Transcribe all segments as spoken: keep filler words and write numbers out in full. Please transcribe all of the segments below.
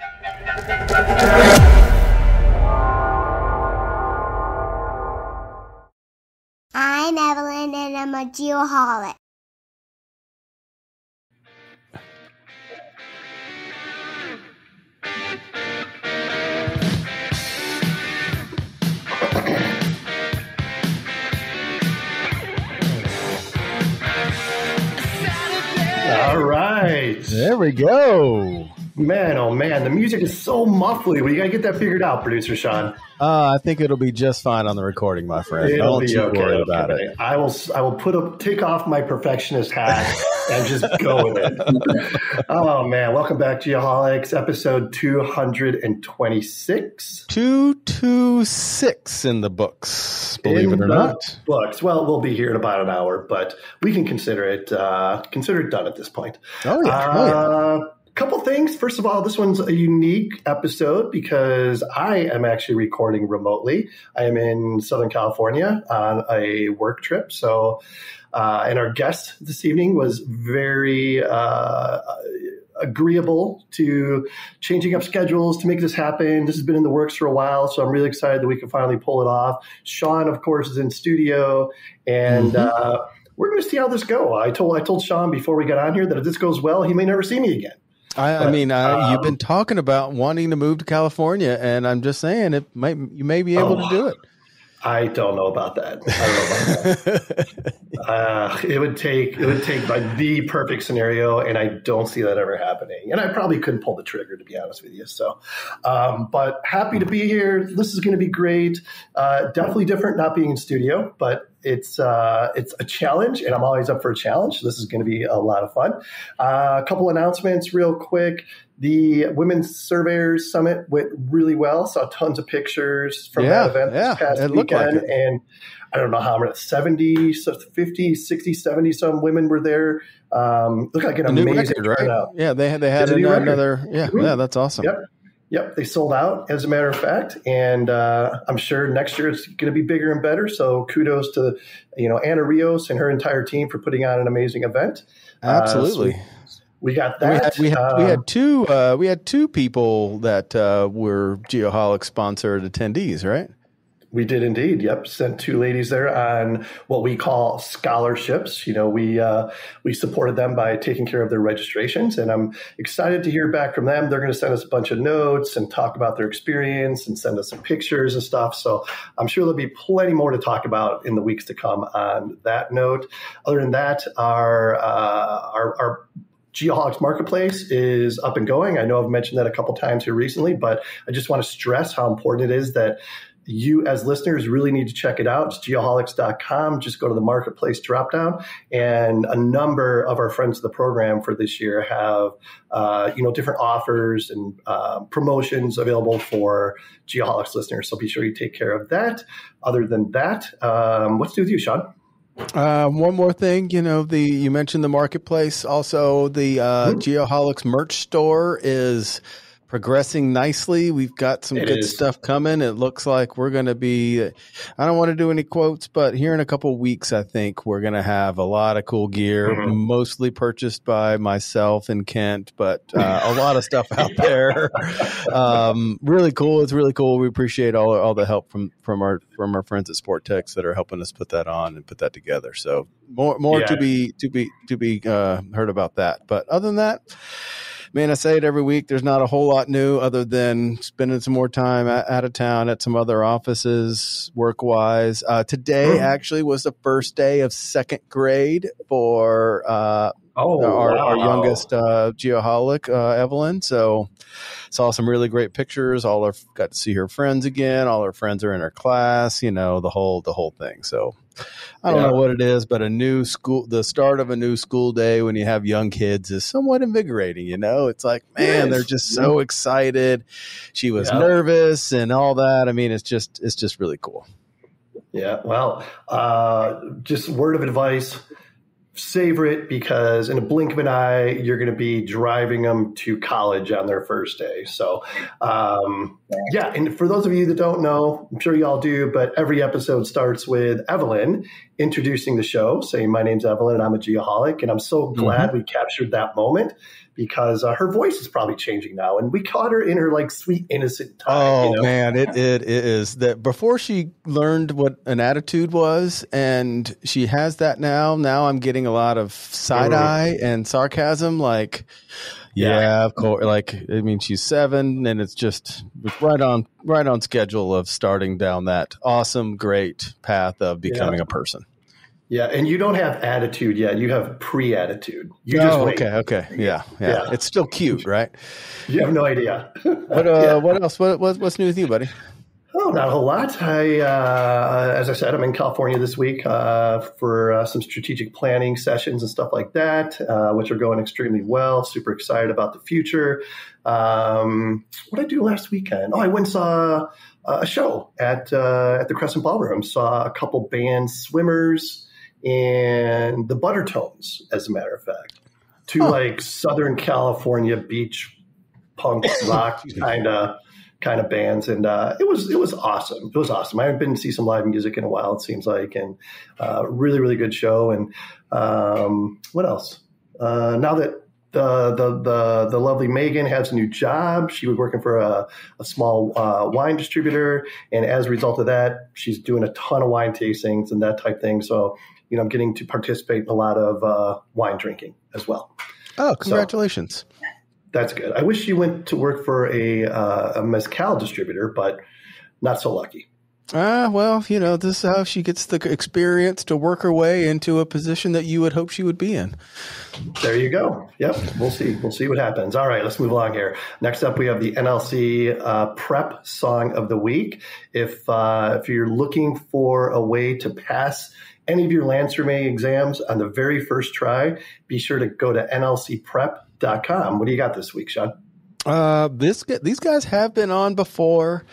I'm Evelyn, and I'm a geoholic. All right. There we go. Man, oh man, the music is so muffly. We got to get that figured out, producer Sean. Uh, I think it'll be just fine on the recording, my friend. It'll Don't be you okay, worry okay. about it. I will. I will put a take off my perfectionist hat and just go with it. Oh man, welcome back, Geoholics, episode two hundred twenty-six. Two two six in the books, believe in it or the not. Books. Well, we'll be here in about an hour, but we can consider it uh, consider it done at this point. Oh yeah. Uh, oh yeah. Couple things. First of all, this one's a unique episode because I am actually recording remotely. I am in Southern California on a work trip. So, uh, and our guest this evening was very uh, agreeable to changing up schedules to make this happen. This has been in the works for a while, so I'm really excited that we can finally pull it off. Sean, of course, is in studio, and mm-hmm. uh, we're going to see how this goes. I told I told Sean before we got on here that if this goes well, he may never see me again. I, But, I mean, uh, um, you've been talking about wanting to move to California, and I'm just saying it might you may be able oh, to do it. I don't know about that. I don't know about that. uh, it would take it would take like the perfect scenario, and I don't see that ever happening. And I probably couldn't pull the trigger, to be honest with you. So, um, but happy to be here. This is going to be great. Uh, definitely different not being in studio, but it's uh, it's a challenge, and I'm always up for a challenge. This is going to be a lot of fun. Uh, a couple announcements real quick. The Women's Surveyors Summit went really well. Saw tons of pictures from Yeah, that event yeah, this past it looked like weekend. it. And I don't know how many, seventy, fifty, sixty, seventy some women were there. Um, looked like an A new amazing record, right? turnout. Yeah, they had they had It's a new record. another. Yeah, Mhm. yeah, that's awesome. Yep. Yep, they sold out, as a matter of fact, and uh, I'm sure next year it's going to be bigger and better. So kudos to you know Anna Rios and her entire team for putting on an amazing event. Absolutely. Uh, so we got We that. had we had, uh, we had two uh, we had two people that uh, were Geoholic sponsored attendees, right? We did indeed. Yep, sent two ladies there on what we call scholarships. You know, we uh, we supported them by taking care of their registrations, and I'm excited to hear back from them. They're going to send us a bunch of notes and talk about their experience and send us some pictures and stuff. So I'm sure there'll be plenty more to talk about in the weeks to come on that note. Other than that, our uh, our, our Geoholics Marketplace is up and going. I know I've mentioned that a couple times here recently, but I just want to stress how important it is that you as listeners really need to check it out. It's geoholics dot com. Just go to the marketplace dropdown, and a number of our friends of the program for this year have, uh, you know, different offers and uh, promotions available for Geoholics listeners. So be sure you take care of that. Other than that, um, what's to do with you, Sean? Uh, one more thing, you know, the you mentioned the marketplace. Also, the uh, mm-hmm. Geoholics merch store is progressing nicely. We've got some it good is. stuff coming. It looks like we're going to be, I don't want to do any quotes, but here in a couple of weeks, I think we're going to have a lot of cool gear, mm-hmm. mostly purchased by myself and Kent, but uh, a lot of stuff out there. um, really cool. It's really cool. We appreciate all all the help from, from our from our friends at Sport Techs that are helping us put that on and put that together. So more more Yeah. to be to be to be uh, heard about that. But other than that, man, I say it every week. There's not a whole lot new other than spending some more time at, out of town at some other offices work-wise. Uh, today actually was the first day of second grade for uh, Oh, our, wow. our youngest uh, Geoholic, uh, Evelyn. So saw some really great pictures. All our got to see her friends again. All her friends are in her class. You know, the whole the whole thing. So I don't Yeah. know what it is, but a new school, the start of a new school day when you have young kids is somewhat invigorating. You know, it's like, man, Yes. they're just so excited. She was Yeah. nervous and all that. I mean, it's just it's just really cool. Yeah, well, uh, just word of advice, savor it, because in a blink of an eye, you're going to be driving them to college on their first day. So, um, yeah, and for those of you that don't know, I'm sure you all do, but every episode starts with Evelyn introducing the show, saying, my name's Evelyn and I'm a Geoholic. And I'm so glad mm-hmm. we captured that moment, because uh, her voice is probably changing now. And we caught her in her like sweet, innocent time. Oh, you know? man, it, it, it is that before she learned what an attitude was, and she has that now. Now I'm getting a lot of side eye and sarcasm. Like, yeah, yeah, of course. Like, I mean, she's seven, and it's just right on, right on schedule of starting down that awesome, great path of becoming yeah. a person. Yeah, and you don't have attitude yet. You have pre-attitude. You oh, just wait. okay, okay, yeah, yeah, yeah. It's still cute, right? You have no idea. What, uh, yeah. what else? What, what, what's new with you, buddy? Oh, not a whole lot. I, uh, as I said, I'm in California this week uh, for uh, some strategic planning sessions and stuff like that, uh, which are going extremely well. Super excited about the future. Um, what did I do last weekend? Oh, I went and saw a show at uh, at the Crescent Ballroom. Saw a couple bands, Swimmers and the Buttertones, as a matter of fact. Two huh. like Southern California beach punk rock kind of kind of bands, and uh, it was it was awesome. It was awesome. I haven't been to see some live music in a while, it seems like, and uh, really really good show. And um, what else? Uh, now that the the the the lovely Megan has a new job, she was working for a, a small uh, wine distributor, and as a result of that, she's doing a ton of wine tastings and that type thing. So, you know, I'm getting to participate in a lot of uh, wine drinking as well. Oh, congratulations. So, that's good. I wish she went to work for a, uh, a mezcal distributor, but not so lucky. Ah, uh, well, you know, this is how she gets the experience to work her way into a position that you would hope she would be in. There you go. Yep. We'll see. We'll see what happens. All right, let's move along here. Next up, we have the N L C uh, Prep Song of the Week. If uh, if you're looking for a way to pass any of your land surveying exams on the very first try, be sure to go to N L C prep dot com. What do you got this week, Sean? Uh, this these guys have been on before.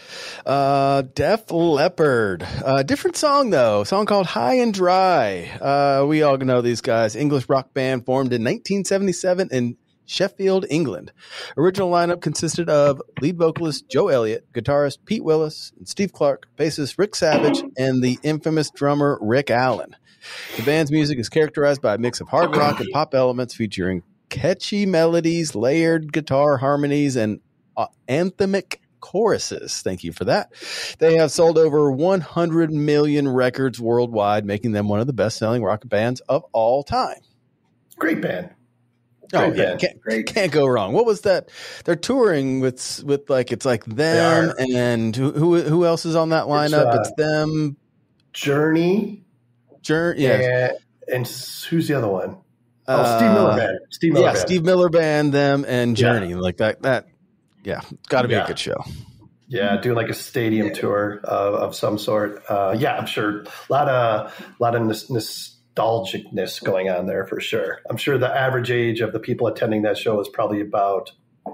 Uh, Def Leppard, uh, different song though. A song called "High and Dry." Uh, we all know these guys. English rock band formed in nineteen seventy-seven in Sheffield, England. Original lineup consisted of lead vocalist Joe Elliott, guitarist Pete Willis, and Steve Clark, bassist Rick Savage, and the infamous drummer Rick Allen. The band's music is characterized by a mix of hard rock and pop elements, featuring catchy melodies, layered guitar harmonies, and uh, anthemic choruses. Thank you for that. They have sold over one hundred million records worldwide, making them one of the best-selling rock bands of all time. Great band. Great oh band. yeah, can't, Great. can't go wrong. What was that? They're touring with with like it's like them and who who who else is on that lineup? It's, uh, it's them, Journey, Journey, yeah, and, and who's the other one? Oh, Steve Miller Band. Steve Miller yeah, Band. Steve Miller Band, them, and Journey. Yeah. Like that. That. Yeah, got to be yeah. a good show. Yeah, doing like a stadium yeah. tour of, of some sort. Uh, yeah, I'm sure a lot of a lot of nostalgicness going on there for sure. I'm sure the average age of the people attending that show is probably about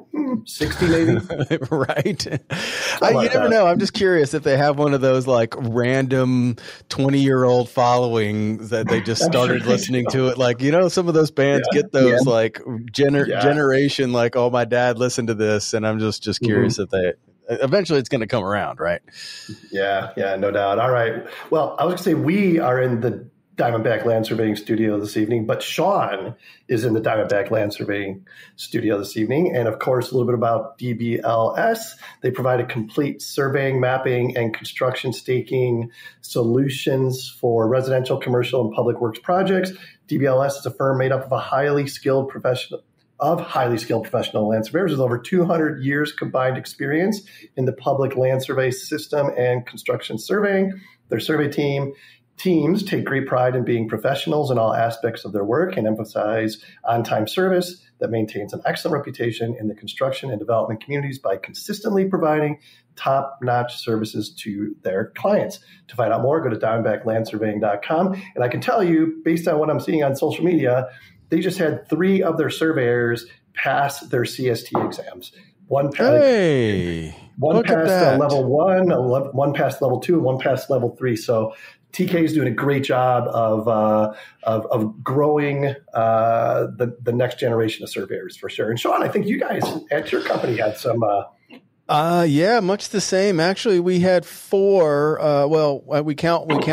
sixty, maybe. Right. I, you never that. know. I'm just curious if they have one of those like random twenty year old followings that they just started sure listening to it. Like, you know, some of those bands yeah. get those yeah. like gener- yeah. generation, like, oh, my dad listened to this. And I'm just, just curious mm-hmm. if they, eventually it's going to come around. Right. Yeah. Yeah, no doubt. All right. Well, I was going to say we are in the Diamondback Land Surveying Studio this evening, but Sean is in the Diamondback Land Surveying Studio this evening. And of course, a little bit about D B L S. They provide a complete surveying, mapping, and construction staking solutions for residential, commercial, and public works projects. D B L S is a firm made up of a highly skilled professional of highly skilled professional land surveyors with over two hundred years combined experience in the public land survey system and construction surveying. Their survey team Teams take great pride in being professionals in all aspects of their work and emphasize on-time service that maintains an excellent reputation in the construction and development communities by consistently providing top-notch services to their clients. To find out more, go to diamondback land surveying dot com. And I can tell you, based on what I'm seeing on social media, they just had three of their surveyors pass their C S T exams. One passed, hey, one passed uh, level one, one passed level two, and one passed level three. So T K is doing a great job of uh, of, of growing uh, the the next generation of surveyors for sure. And Sean, I think you guys at your company had some. Uh, uh, yeah, much the same. Actually, we had four. Uh, well, we count we count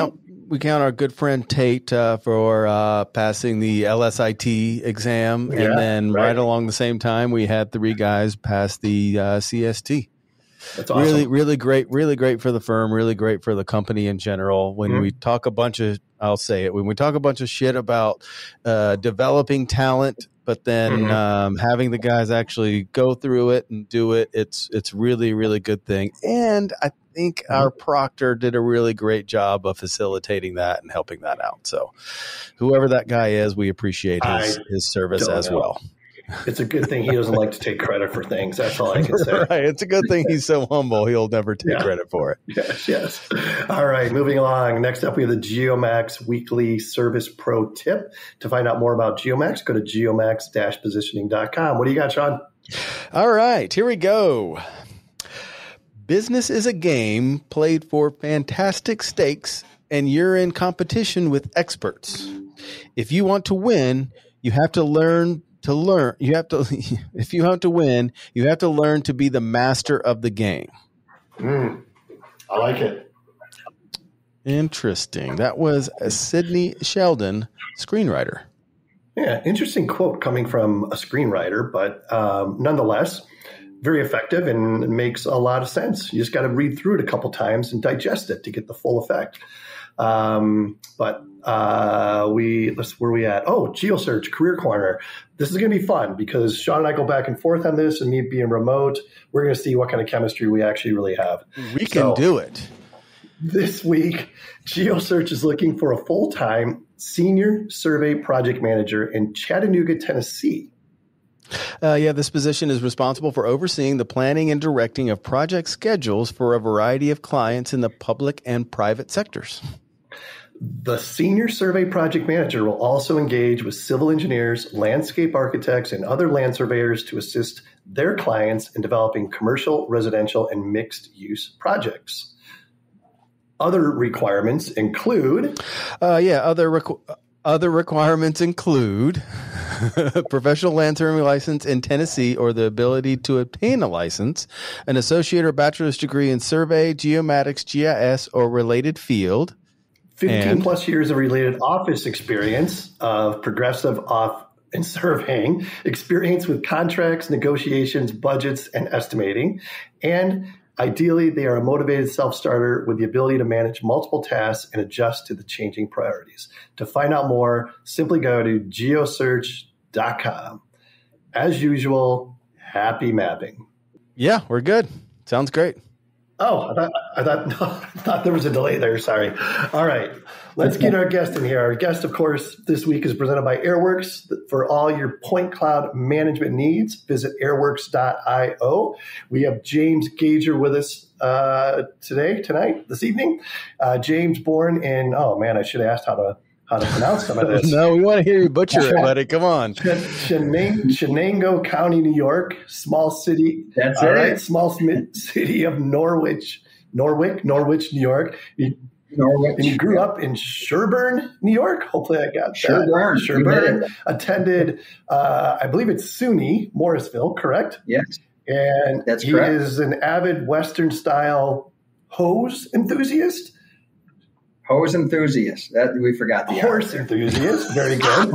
we count our good friend Tate uh, for uh, passing the L S I T exam, Yeah, and then right. right along the same time, we had three guys pass the uh, C S T. That's awesome. Really, really great. Really great for the firm. Really great for the company in general. When mm-hmm. we talk a bunch of, I'll say it. When we talk a bunch of shit about uh, developing talent, but then mm-hmm. um, having the guys actually go through it and do it, it's it's really, really good thing. And I think mm-hmm. our proctor did a really great job of facilitating that and helping that out. So, whoever that guy is, we appreciate his I his service as know. well. It's a good thing he doesn't like to take credit for things. That's all I can say. Right. It's a good thing he's so humble. He'll never take yeah. credit for it. Yes, yes. All right. Moving along. Next up, we have the Geomax Weekly Service Pro Tip. To find out more about Geomax, go to geomax dash positioning dot com. What do you got, Sean? All right. Here we go. Business is a game played for fantastic stakes, and you're in competition with experts. If you want to win, you have to learn To learn, you have to, if you want to win, you have to learn to be the master of the game. Mm, I like it. Interesting. That was a Sidney Sheldon, screenwriter. Yeah, interesting quote coming from a screenwriter, but um, nonetheless, very effective and makes a lot of sense. You just got to read through it a couple times and digest it to get the full effect. Um, but uh, we, let's, where are we at? Oh, GeoSearch Career Corner. This is going to be fun because Sean and I go back and forth on this, and me being remote, we're going to see what kind of chemistry we actually really have. We can so, do it. This week, GeoSearch is looking for a full-time senior survey project manager in Chattanooga, Tennessee. Uh, yeah, this position is responsible for overseeing the planning and directing of project schedules for a variety of clients in the public and private sectors. The senior survey project manager will also engage with civil engineers, landscape architects, and other land surveyors to assist their clients in developing commercial, residential, and mixed-use projects. Other requirements include... Uh, yeah, other requ- other requirements include... professional land surveying license in Tennessee or the ability to obtain a license, an associate or bachelor's degree in survey, geomatics, G I S, or related field. fifteen and, plus years of related office experience of progressive off and surveying, experience with contracts, negotiations, budgets, and estimating. And ideally, they are a motivated self-starter with the ability to manage multiple tasks and adjust to the changing priorities. To find out more, simply go to geosearch dot com. As usual, happy mapping. Yeah, we're good. Sounds great. Oh, I thought, I thought, no, I thought there was a delay there. Sorry. All right. Let's get our guest in here. Our guest, of course, this week is presented by Airworks. For all your point cloud management needs, visit airworks dot io. We have James Gager with us uh, today, tonight, this evening. Uh, James, born in, oh man, I should have asked how to how to pronounce some of this. No, we want to hear you butcher it, buddy. Come on. Shenango County, New York, small city. That's all it. Right, small city of Norwich, Norwich, Norwich, New York. He, Norwich. And he grew up in Sherburne, New York. Hopefully I got Sherburne. that. Sherburne. Attended, uh, I believe it's SUNY, Morrisville, correct? Yes. And That's he correct. is an avid Western-style hose enthusiast. Hose enthusiast. That we forgot the horse enthusiast. Very good.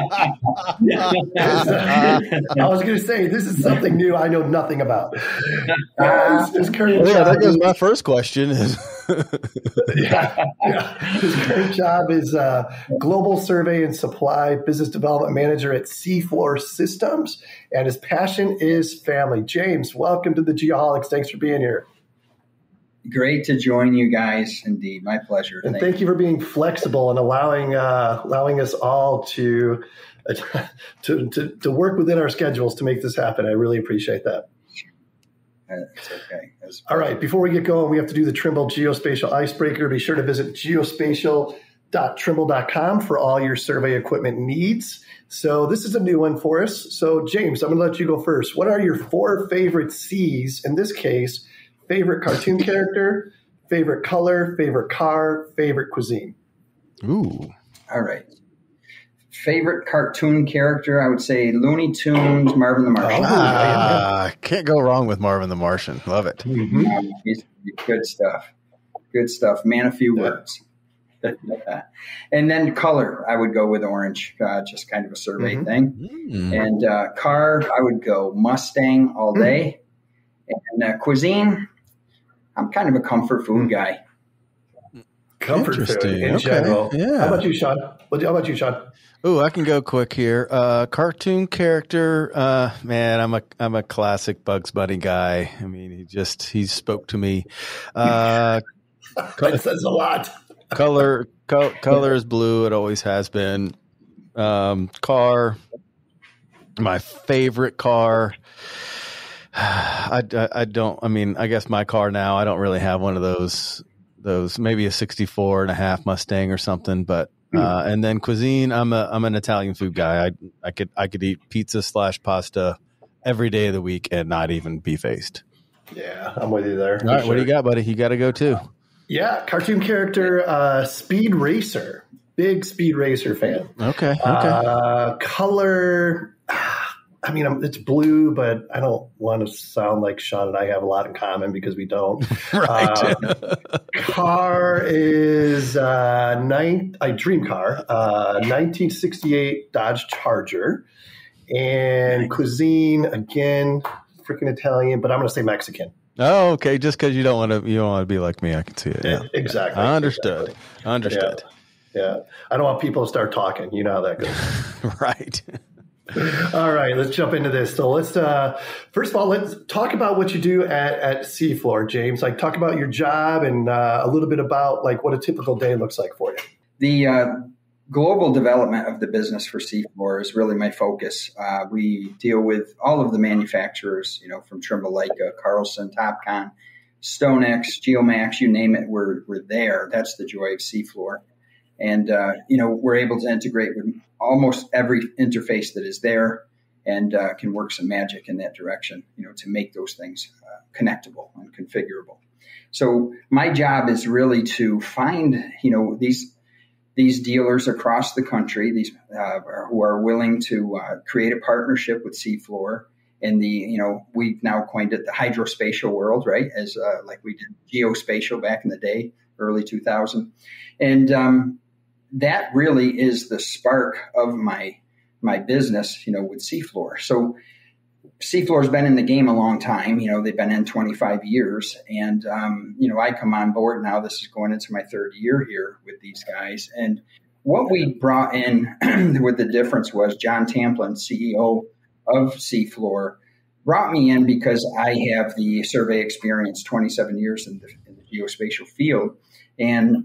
I was going to say this is something new I know nothing about. Uh, his, his current yeah, job that was is, my first question. yeah, yeah. His current job is uh, global survey and supply business development manager at Seafloor Systems, and his passion is family. James, welcome to the Geoholics. Thanks for being here. Great to join you guys. Indeed. My pleasure. And thank, thank you for being flexible and allowing uh, allowing us all to, uh, to to to work within our schedules to make this happen. I really appreciate that. That's okay. That's all right. Before we get going, we have to do the Trimble Geospatial Icebreaker. Be sure to visit geospatial dot trimble dot com for all your survey equipment needs. So this is a new one for us. So James, I'm going to let you go first. What are your four favorite C's in this case? Favorite cartoon character, favorite color, favorite car, favorite cuisine. Ooh. All right. Favorite cartoon character, I would say Looney Tunes, Marvin the Martian. Ah, can't go wrong with Marvin the Martian. Love it. Mm-hmm. Good stuff. Good stuff. Man, a few words. And then color, I would go with orange, uh, just kind of a survey mm-hmm. thing. Mm-hmm. And uh, car, I would go Mustang all day. Mm-hmm. And uh, cuisine, I'm kind of a comfort food guy. Comfort food in okay. general. Yeah. How about you, Sean? What, how about you, Sean? Oh, I can go quick here. Uh, cartoon character, uh, man, I'm a I'm a classic Bugs Bunny guy. I mean, he just he spoke to me. Uh, that says a lot. Color co- color is blue. It always has been. Um, car, my favorite car. I, I, I don't. I mean, I guess my car now. I don't really have one of those. Those maybe a sixty-four and a half Mustang or something, but. Uh, and then cuisine, I'm a I'm an Italian food guy. I I could I could eat pizza slash pasta every day of the week and not even be faced. Yeah, I'm with you there. All right, sure. What do you got, buddy? You got to go too. Yeah, cartoon character, uh, Speed Racer. Big Speed Racer fan. Okay. Okay. Uh, color. I mean, it's blue, but I don't want to sound like Sean and I have a lot in common because we don't. Right. Uh, car is uh, nine, a dream car, uh, nineteen sixty-eight Dodge Charger, and nice. Cuisine again, freaking Italian, but I'm going to say Mexican. Oh, okay. Just because you don't want to, you don't want to be like me. I can see it. Yeah. Exactly. I understood. Exactly. I understood. Yeah. yeah. I don't want people to start talking. You know how that goes. Right. All right, let's jump into this. So let's, uh, first of all, let's talk about what you do at, at Seafloor, James. Like talk about your job and uh, a little bit about like what a typical day looks like for you. The uh, global development of the business for Seafloor is really my focus. Uh, we deal with all of the manufacturers, you know, from Trimble, Leica, Carlson, Topcon, StoneX, Geomax, you name it, we're, we're there. That's the joy of Seafloor. And, uh, you know, we're able to integrate with almost every interface that is there and uh, can work some magic in that direction, you know, to make those things uh, connectable and configurable. So my job is really to find, you know, these these dealers across the country, these uh, who are willing to uh, create a partnership with Seafloor in the, you know, we've now coined it the hydrospatial world, right? As uh, like we did geospatial back in the day, early two thousand. And, um, that really is the spark of my my business, you know, with Seafloor. So Seafloor's been in the game a long time. You know, they've been in twenty-five years. And, um, you know, I come on board now. This is going into my third year here with these guys. And what we brought in with the difference was John Tamplin, C E O of Seafloor, brought me in because I have the survey experience, twenty-seven years in the, in the geospatial field. And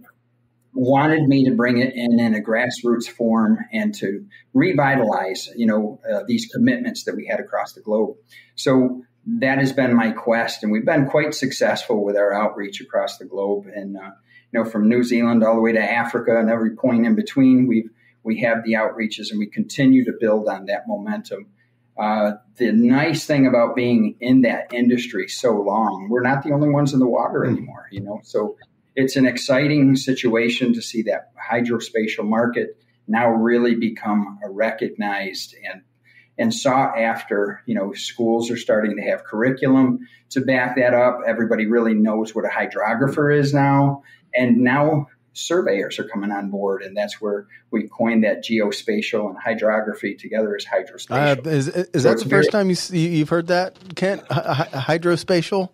wanted me to bring it in in a grassroots form and to revitalize, you know, uh, these commitments that we had across the globe. So that has been my quest, and we've been quite successful with our outreach across the globe. And, uh, you know, from New Zealand all the way to Africa and every point in between, we've, we have the outreaches and we continue to build on that momentum. Uh, the nice thing about being in that industry so long, we're not the only ones in the water anymore, you know, so it's an exciting situation to see that hydrospatial market now really become a recognized and and sought after. You know, schools are starting to have curriculum to back that up. Everybody really knows what a hydrographer is now. And now surveyors are coming on board. And that's where we coined that geospatial and hydrography together as hydrospatial. Uh, is is so that the first time you, you've heard that, Kent? H- hydrospatial?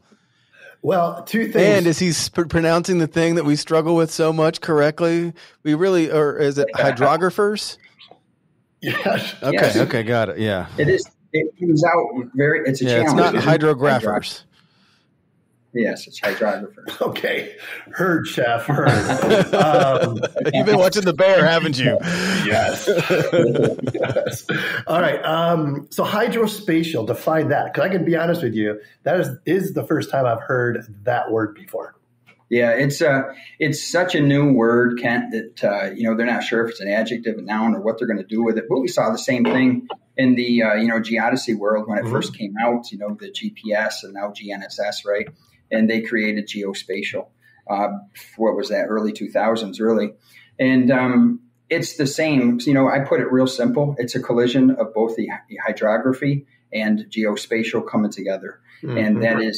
Well, two things. And is he sp- pronouncing the thing that we struggle with so much correctly? We really, or is it hydrographers? Yes. Okay. Yes. Okay. Got it. Yeah. It is. It comes out very. It's a yeah, challenge. It's not hydrographers. Yes, it's hydrographers. Okay. Heard, chef. Heard. Um, You've been watching The Bear, haven't you? Yes. Yes. All right. Um, so hydrospatial, define that. Because I can be honest with you, that is, is the first time I've heard that word before. Yeah, it's uh, it's such a new word, Kent, that, uh, you know, they're not sure if it's an adjective, a noun, or what they're going to do with it. But we saw the same thing in the, uh, you know, geodesy world when it mm-hmm. first came out, you know, the G P S and now G N S S, right? And they created geospatial. Uh, what was that? Early two thousands, really. And um, it's the same. You know, I put it real simple. It's a collision of both the hydrography and geospatial coming together. Mm-hmm. And that is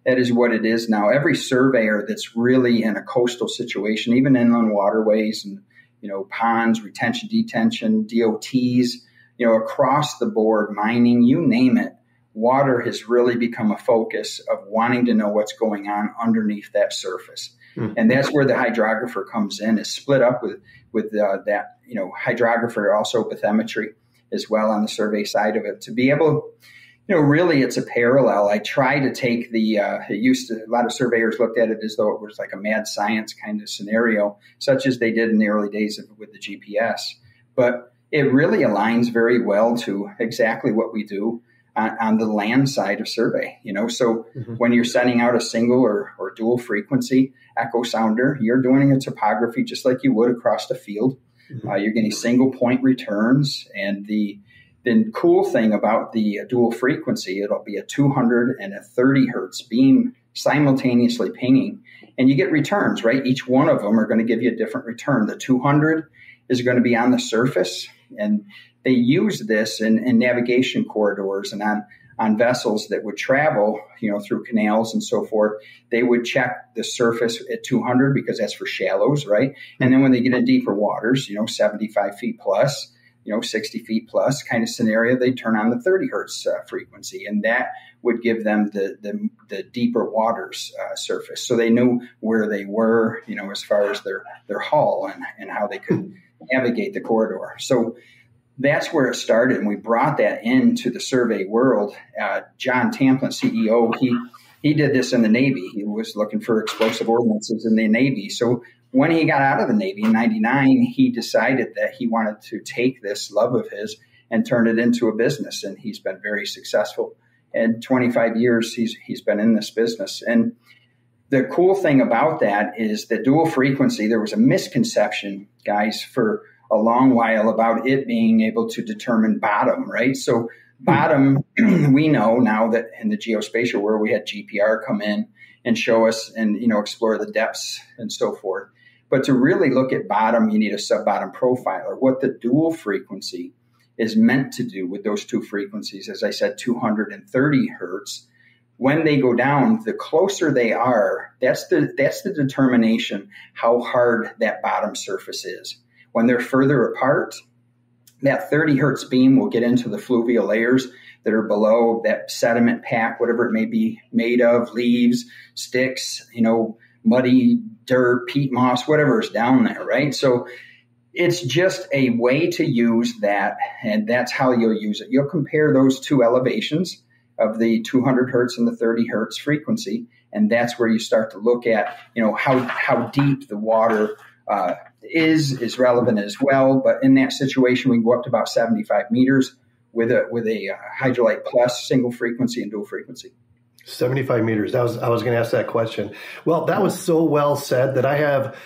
that is what it is now. Every surveyor that's really in a coastal situation, even inland waterways and, you know, ponds, retention, detention, D O Ts, you know, across the board, mining, you name it, water has really become a focus of wanting to know what's going on underneath that surface. Mm-hmm. And that's where the hydrographer comes in, is split up with, with uh, that, you know, hydrographer, also bathymetry as well on the survey side of it, to be able, you know, really it's a parallel. I try to take the, uh, it used to, a lot of surveyors looked at it as though it was like a mad science kind of scenario, such as they did in the early days of, with the G P S. But it really aligns very well to exactly what we do on, on the land side of survey. You know, so mm-hmm. when you're sending out a single or, or dual frequency echo sounder, you're doing a topography just like you would across the field. Mm-hmm. Uh, you're getting single point returns, and the the cool thing about the dual frequency, it'll be a two hundred and a thirty hertz beam simultaneously pinging, and you get returns, right? Each one of them are going to give you a different return. The two hundred is going to be on the surface, and they use this in, in navigation corridors and on, on vessels that would travel, you know, through canals and so forth. They would check the surface at two hundred because that's for shallows, right? And then when they get in deeper waters, you know, seventy-five feet plus, you know, sixty feet plus kind of scenario, they turn on the thirty hertz uh, frequency, and that would give them the the, the deeper waters uh, surface. So they knew where they were, you know, as far as their, their hull and, and how they could navigate the corridor. So that's where it started, and we brought that into the survey world. Uh, John Tamplin, C E O, he he did this in the Navy. He was looking for explosive ordnances in the Navy. So when he got out of the Navy in ninety-nine, he decided that he wanted to take this love of his and turn it into a business, and he's been very successful. And twenty-five years he's he's been in this business. And the cool thing about that is that dual frequency, there was a misconception, guys, for a long while about it being able to determine bottom, right? So bottom, we know now that in the geospatial world, we had G P R come in and show us and, you know, explore the depths and so forth. But to really look at bottom, you need a sub-bottom profiler. What the dual frequency is meant to do with those two frequencies, as I said, two hundred and thirty hertz, when they go down, the closer they are, that's the that's the determination how hard that bottom surface is. When they're further apart, that thirty hertz beam will get into the fluvial layers that are below that sediment pack, whatever it may be made of, leaves, sticks, you know, muddy dirt, peat moss, whatever is down there, right? So it's just a way to use that, and that's how you'll use it. You'll compare those two elevations of the two hundred hertz and the thirty hertz frequency, and that's where you start to look at, you know, how how deep the water uh, is is relevant as well. But in that situation, we can go up to about seventy-five meters with a with a uh, Hydrolite Plus single frequency and dual frequency. seventy-five meters. That was I was going to ask that question. Well, that was so well said that I have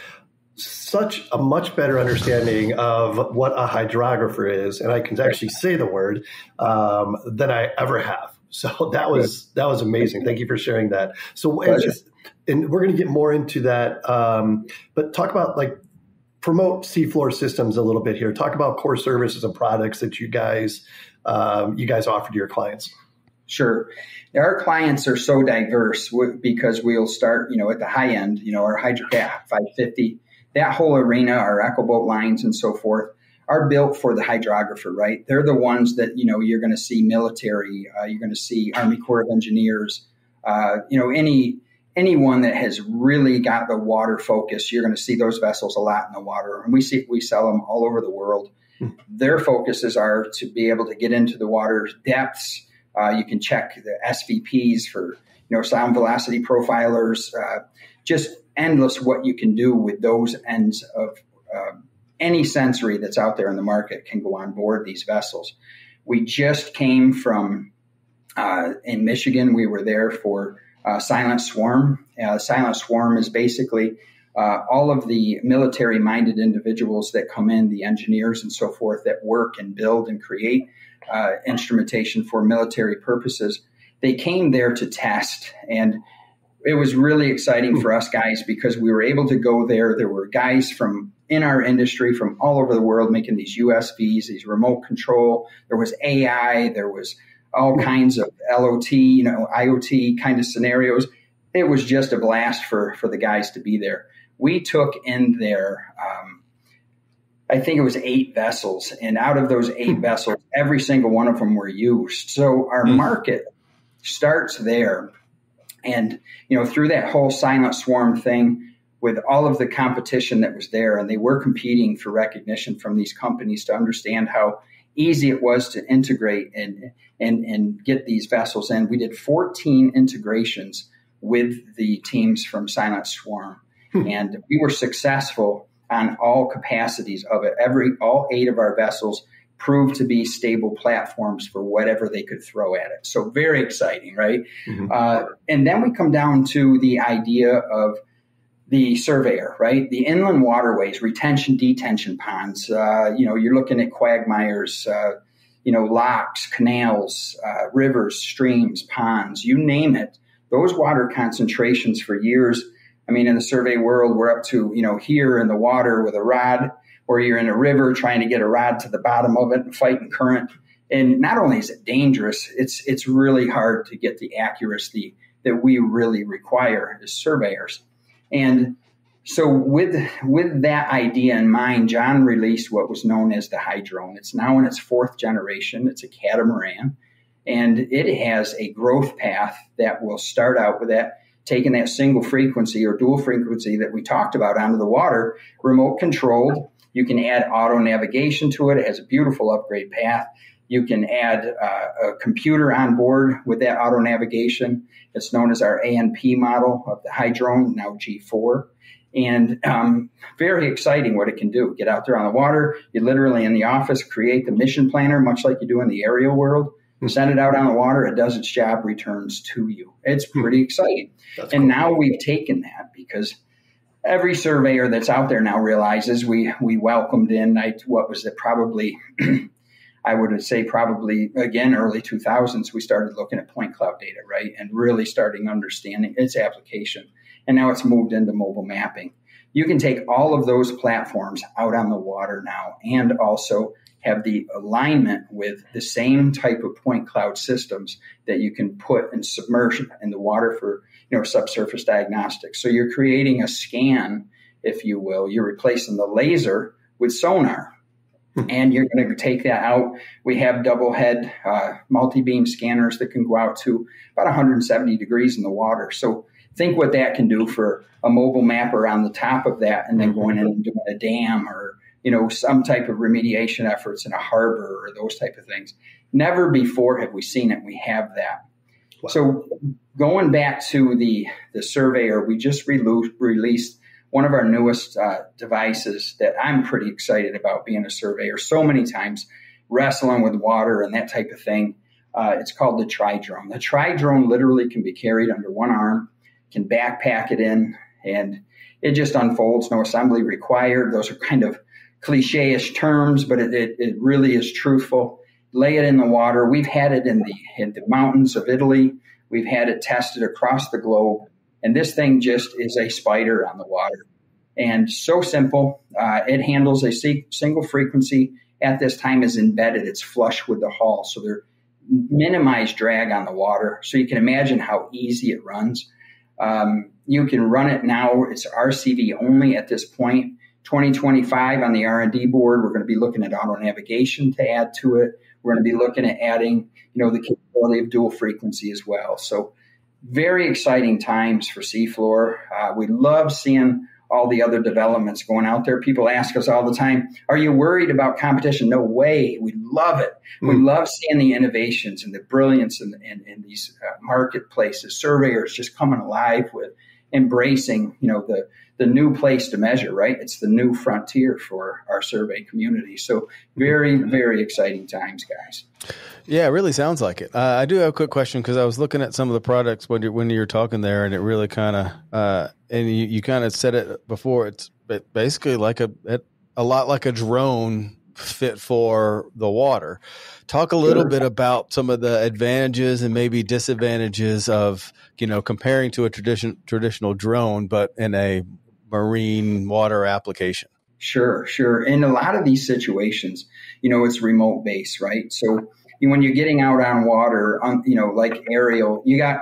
such a much better understanding of what a hydrographer is, and I can actually say the word um, than I ever have. So that was that was amazing. Thank you for sharing that. So, and, and we're going to get more into that, um, but talk about like promote seafloor systems a little bit here. Talk about core services and products that you guys um, you guys offer to your clients. Sure. Our clients are so diverse because we'll start, you know, at the high end, you know, our HydroCap five fifty, that whole arena, our Echo Boat lines and so forth, are built for the hydrographer, right? They're the ones that, you know, you're going to see military, uh, you're going to see Army Corps of Engineers, uh, you know, any anyone that has really got the water focus, you're going to see those vessels a lot in the water. And we see we sell them all over the world. Hmm. Their focuses are to be able to get into the water depths. Uh, you can check the S V Ps for, you know, sound velocity profilers, uh, just endless what you can do with those ends of uh, any sensory that's out there in the market can go on board these vessels. We just came from uh, in Michigan. We were there for uh, Silent Swarm. Uh, Silent Swarm is basically uh, all of the military-minded individuals that come in, the engineers and so forth that work and build and create uh, instrumentation for military purposes. They came there to test, and it was really exciting for us guys because we were able to go there. There were guys from in our industry from all over the world making these U S Vs, these remote control. There was A I, there was all kinds of L O T, you know, I O T kind of scenarios. it was just a blast for, for the guys to be there. We took in there, um, I think it was eight vessels, and out of those eight vessels, every single one of them were used. So our market starts there. And, you know, through that whole silent swarm thing, with all of the competition that was there, and they were competing for recognition from these companies to understand how easy it was to integrate and and and get these vessels in. We did fourteen integrations with the teams from Silent Swarm, hmm. and we were successful on all capacities of it. Every all eight of our vessels proved to be stable platforms for whatever they could throw at it. So very exciting, right? Mm-hmm. Uh, and then we come down to the idea of the surveyor, right? The inland waterways, retention, detention ponds. Uh, you know, you're looking at quagmires, uh, you know, locks, canals, uh, rivers, streams, ponds, you name it. Those water concentrations for years. I mean, in the survey world, we're up to, you know, here in the water with a rod, or you're in a river trying to get a rod to the bottom of it and fighting current. And not only is it dangerous, it's it's really hard to get the accuracy that we really require as surveyors. And so with with that idea in mind, John released what was known as the Hydrone. It's now in its fourth generation. It's a catamaran, and it has a growth path that will start out with that, taking that single frequency or dual frequency that we talked about onto the water, remote controlled. You can add auto navigation to it. It has a beautiful upgrade path. You can add uh, a computer on board with that auto navigation. It's known as our A N P model of the Hydrone, now G four. And um, very exciting what it can do. Get out there on the water. You literally in the office create the mission planner, much like you do in the aerial world. Send it out on the water. It does its job, returns to you. It's pretty exciting. That's and cool. Now we've taken that because every surveyor that's out there now realizes we we welcomed in, I, what was it, probably, I would say probably, again, early two thousands, we started looking at point cloud data, right, and really starting understanding its application. And now it's moved into mobile mapping. You can take all of those platforms out on the water now and also have the alignment with the same type of point cloud systems that you can put and submerge in the water for, you know, subsurface diagnostics. So you're creating a scan, if you will. You're replacing the laser with sonar, and you're going to take that out. We have double head uh, multi-beam scanners that can go out to about one hundred seventy degrees in the water. So think what that can do for a mobile mapper on the top of that, and then going in and doing a dam or, you know, some type of remediation efforts in a harbor or those type of things. Never before have we seen it. We have that. Wow. So going back to the, the surveyor, we just re- released one of our newest uh, devices that I'm pretty excited about being a surveyor. So many times wrestling with water and that type of thing. Uh, it's called the Tri-Drone. The Tri-Drone literally can be carried under one arm, can backpack it in, and it just unfolds. No assembly required. Those are kind of cliche-ish terms, but it, it, it really is truthful. Lay it in the water. We've had it in the, in the mountains of Italy. We've had it tested across the globe. And this thing just is a spider on the water. And so simple. Uh, it handles a c- single frequency. At this time is embedded. It's flush with the hull. So they're minimized drag on the water. So you can imagine how easy it runs. Um, you can run it now. It's R C V only at this point. twenty twenty-five on the R and D board, we're going to be looking at auto navigation to add to it. We're going to be looking at adding, you know, the capability of dual frequency as well. So very exciting times for seafloor. Uh, we love seeing all the other developments going out there. People ask us all the time, are you worried about competition? No way. We love it. Mm. We love seeing the innovations and the brilliance in, in, in these uh, marketplaces. Surveyors just coming alive with embracing, you know, the the new place to measure, right? It's the new frontier for our survey community. So very, very exciting times, guys. Yeah, it really sounds like it. Uh, I do have a quick question because I was looking at some of the products when you're, when you were talking there, and it really kind of, uh, and you, you kind of said it before, it's basically like a, a lot like a drone fit for the water. Talk a little sure. bit about some of the advantages and maybe disadvantages of, you know, comparing to a tradition, traditional drone, but in a marine water application. Sure, sure. In a lot of these situations, you know, it's remote based, right? So when you're getting out on water, on, you know, like aerial, you got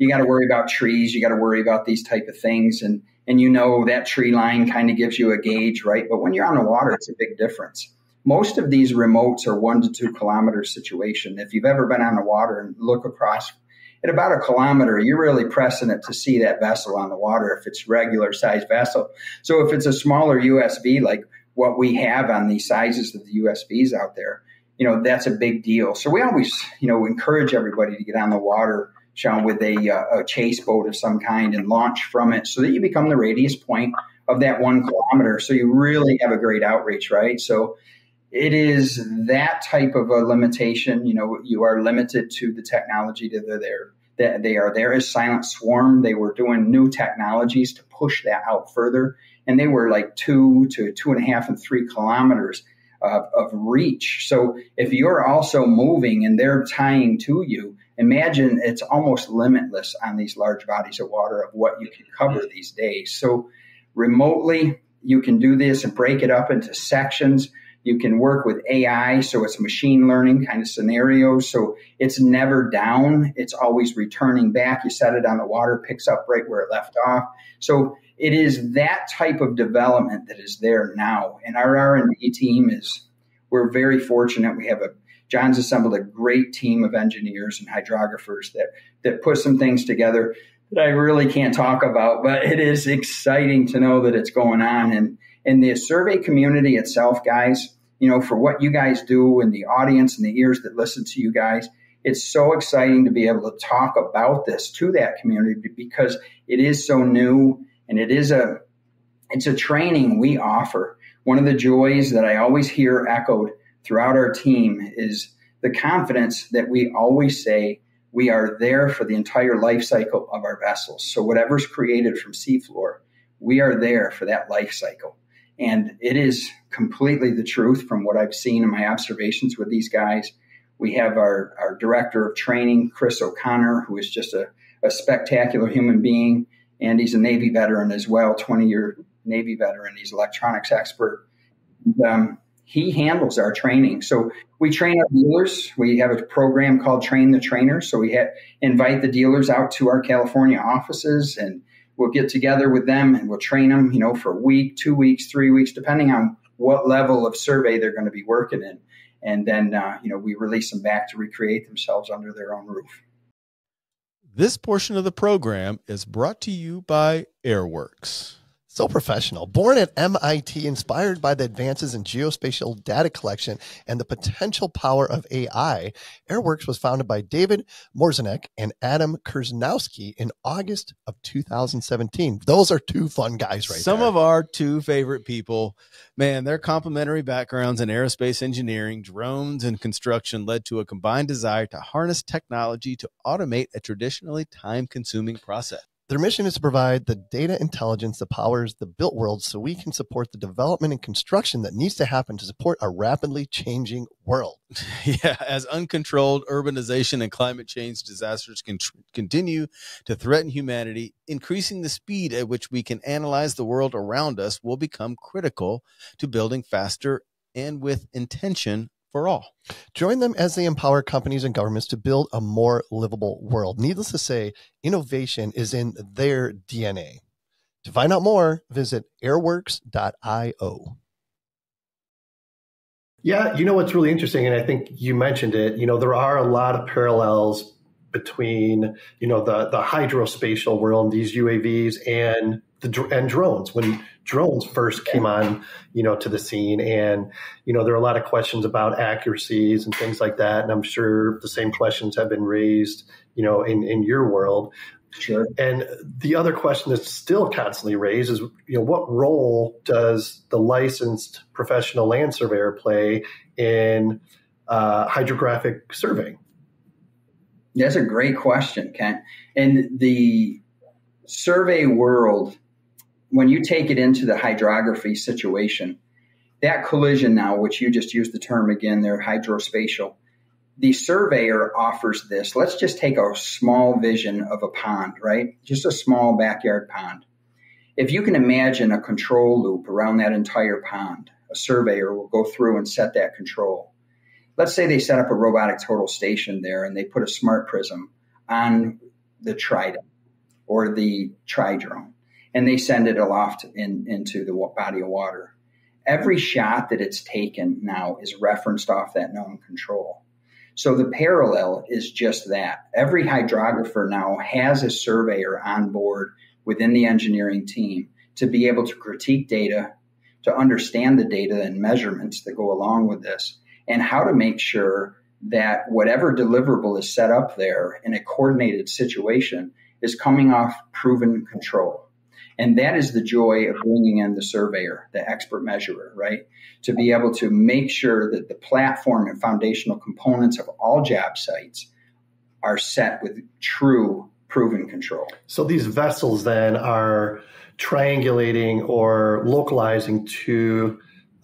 you got to worry about trees. You got to worry about these type of things. And, and you know, that tree line kind of gives you a gauge, right? But when you're on the water, it's a big difference. Most of these remotes are one to two kilometer situation. If you've ever been on the water and look across at about a kilometer, you're really pressing it to see that vessel on the water if it's regular size vessel. So if it's a smaller U S V, like what we have on these sizes of the U S Vs out there, you know, that's a big deal. So we always, you know, encourage everybody to get on the water, Sean, with a, uh, a chase boat of some kind and launch from it so that you become the radius point of that one kilometer. So you really have a great outreach, right? So it is that type of a limitation. You know, you are limited to the technology that they're there. That they are there as Silent Swarm. They were doing new technologies to push that out further, and they were like two to two and a half and three kilometers of, of reach. So if you're also moving and they're tying to you, imagine it's almost limitless on these large bodies of water of what you can cover these days. So remotely, you can do this and break it up into sections. You can work with A I, so it's machine learning kind of scenarios. So it's never down. It's always returning back. You set it on the water, picks up right where it left off. So it is that type of development that is there now. And our R and D team is, we're very fortunate. We have a, John's assembled a great team of engineers and hydrographers that, that put some things together that I really can't talk about, but it is exciting to know that it's going on. And And the survey community itself, guys, you know, for what you guys do and the audience and the ears that listen to you guys, it's so exciting to be able to talk about this to that community because it is so new and it is a, it's a training we offer. One of the joys that I always hear echoed throughout our team is the confidence that we always say we are there for the entire life cycle of our vessels. So whatever's created from seafloor, we are there for that life cycle. And it is completely the truth from what I've seen in my observations with these guys. We have our, our director of training, Chris O'Connor, who is just a, a spectacular human being. And he's a Navy veteran as well, twenty-year Navy veteran. He's an electronics expert. And, um, he handles our training. So we train our dealers. We have a program called Train the Trainer. So we ha- invite the dealers out to our California offices and we'll get together with them and we'll train them, you know, for a week, two weeks, three weeks, depending on what level of survey they're going to be working in. And then, uh, you know, we release them back to recreate themselves under their own roof. This portion of the program is brought to you by Airworks. So professional. Born at M I T, inspired by the advances in geospatial data collection and the potential power of A I, Airworks was founded by David Morzanek and Adam Kurznowski in August of two thousand seventeen. Those are two fun guys right Some there. of our two favorite people. Man, their complementary backgrounds in aerospace engineering, drones, and construction led to a combined desire to harness technology to automate a traditionally time-consuming process. Their mission is to provide the data intelligence that powers the built world so we can support the development and construction that needs to happen to support a rapidly changing world. Yeah, as uncontrolled urbanization and climate change disasters can tr- continue to threaten humanity, increasing the speed at which we can analyze the world around us will become critical to building faster and with intention for all. Join them as they empower companies and governments to build a more livable world. Needless to say, innovation is in their D N A. To find out more, visit airworks dot io. Yeah, you know what's really interesting, and I think you mentioned it, you know, there are a lot of parallels between, you know, the, the hydrospatial world, these U A Vs, and the and drones. When drones first came on, you know, to the scene, and, you know, there are a lot of questions about accuracies and things like that. And I'm sure the same questions have been raised, you know, in, in your world. Sure. And the other question that's still constantly raised is, you know, what role does the licensed professional land surveyor play in uh, hydrographic surveying? That's a great question, Kent. And the survey world, when you take it into the hydrography situation, that collision now, which you just used the term again, they're hydrospatial, the surveyor offers this. Let's just take a small vision of a pond, right? Just a small backyard pond. If you can imagine a control loop around that entire pond, a surveyor will go through and set that control. Let's say they set up a robotic total station there and they put a smart prism on the Trident or the Tri-Drone, and they send it aloft in, into the body of water. Every shot that it's taken now is referenced off that known control. So the parallel is just that. Every hydrographer now has a surveyor on board within the engineering team to be able to critique data, to understand the data and measurements that go along with this, and how to make sure that whatever deliverable is set up there in a coordinated situation is coming off proven control. And that is the joy of bringing in the surveyor, the expert measurer, right? To be able to make sure that the platform and foundational components of all job sites are set with true proven control. So these vessels then are triangulating or localizing to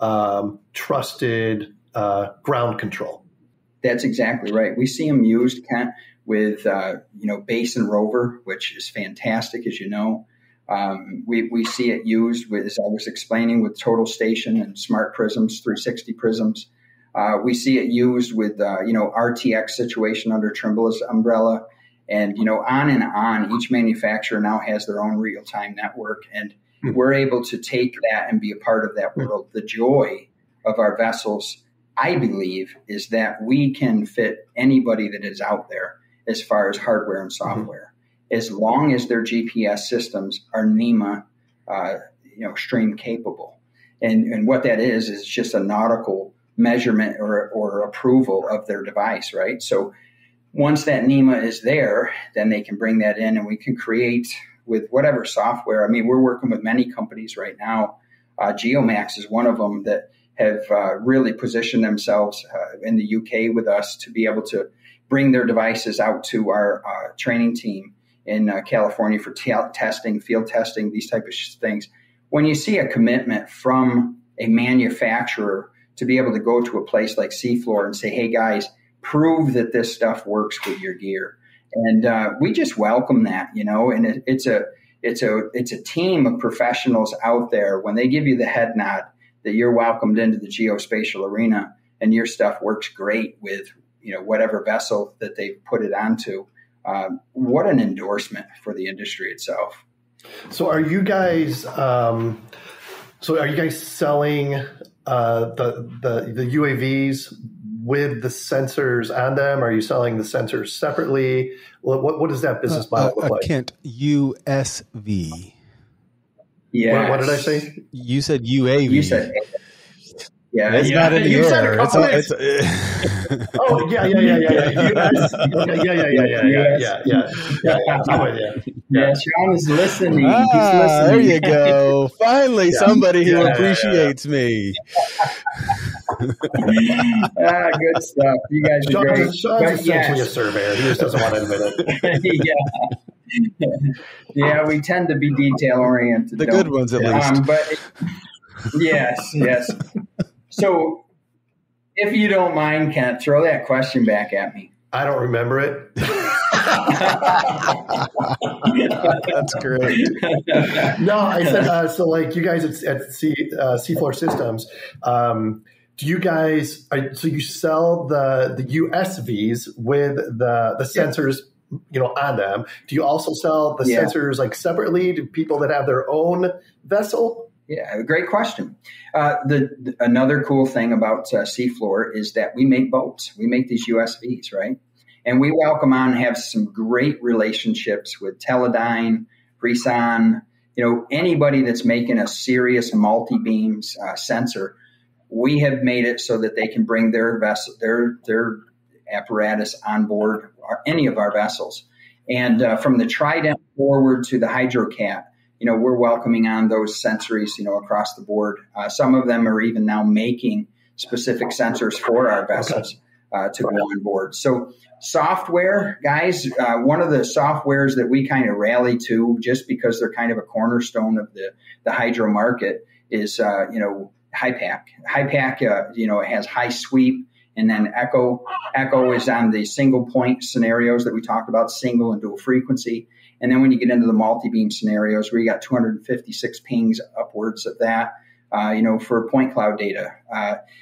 um, trusted uh, ground control. That's exactly right. We see them used, Kent, with uh, you know Basin Rover, which is fantastic, as you know. Um, we, we see it used with, as I was explaining, with Total Station and Smart Prisms, three sixty Prisms. Uh, we see it used with, uh, you know, R T X situation under Trimble's umbrella, and, you know, on and on. Each manufacturer now has their own real-time network, and mm-hmm. we're able to take that and be a part of that world. The joy of our vessels, I believe, is that we can fit anybody that is out there as far as hardware and software. Mm-hmm. As long as their G P S systems are NEMA, uh, you know, stream capable. And, and what that is, is just a nautical measurement or, or approval of their device, right? So once that NEMA is there, then they can bring that in and we can create with whatever software. I mean, we're working with many companies right now. Uh, Geomax is one of them that have uh, really positioned themselves uh, in the U K with us to be able to bring their devices out to our uh, training team in uh, California for t- testing, field testing, these type of sh- things. When you see a commitment from a manufacturer to be able to go to a place like Seafloor and say, hey, guys, prove that this stuff works with your gear. And uh, we just welcome that, you know, and it, it's a it's a it's a team of professionals out there. When they give you the head nod that you're welcomed into the geospatial arena and your stuff works great with, you know, whatever vessel that they put it onto. Uh, what an endorsement for the industry itself. So are you guys um, so are you guys selling uh, the, the the U A Vs with the sensors on them? Are you selling the sensors separately? What what, what does that business model uh, look uh, like? Kent, U S V. Yeah. What, what did I say? You said U A V. You said Yeah, it's yeah. not in the You said air. a It's, couple a, minutes. it's oh yeah, yeah, yeah, yeah, yeah. U S, okay, yeah, yeah, yeah, yeah, yeah, yeah, yeah, yeah, yeah. I'm with you. Yeah, Sean is listening. Ah, He's listening. there you go. Finally, Yeah. somebody who Yeah, yeah, yeah, appreciates me. ah, good stuff. You guys are Sean's, great. Sean's But essentially yes. a surveyor. He just doesn't want to admit it. yeah. yeah, we tend to be detail oriented. The good ones, at least. Um, but yes, yes. So, if you don't mind, Kent, throw that question back at me. I don't remember it. That's great. No, I said uh, so. Like you guys at, at C, uh, Seafloor Systems, um, do you guys? Are, so you sell the the U S Vs with the the sensors, you know, on them. Do you also sell the Yeah. sensors like separately to people that have their own vessel? Yeah, great question. Uh, the, the another cool thing about uh, Seafloor is that we make boats. We make these U S Vs, right? And we welcome on and have some great relationships with Teledyne, Brisson, you know, anybody that's making a serious multi-beams uh, sensor. We have made it so that they can bring their vessel, their their apparatus on board our, any of our vessels. And uh, from the Trident forward to the HydroCat, you know, we're welcoming on those sensories, you know, across the board. Uh, some of them are even now making specific sensors for our vessels uh, to go on board. So software, guys, uh, one of the softwares that we kind of rally to just because they're kind of a cornerstone of the, the hydro market is, uh, you know, HiPAC. HiPAC, uh, you know, it has high sweep. And then Echo, Echo is on the single point scenarios that we talked about, single and dual frequency. And then when you get into the multi-beam scenarios where you got two hundred fifty-six pings upwards of that, uh, you know, for point cloud data. Uh,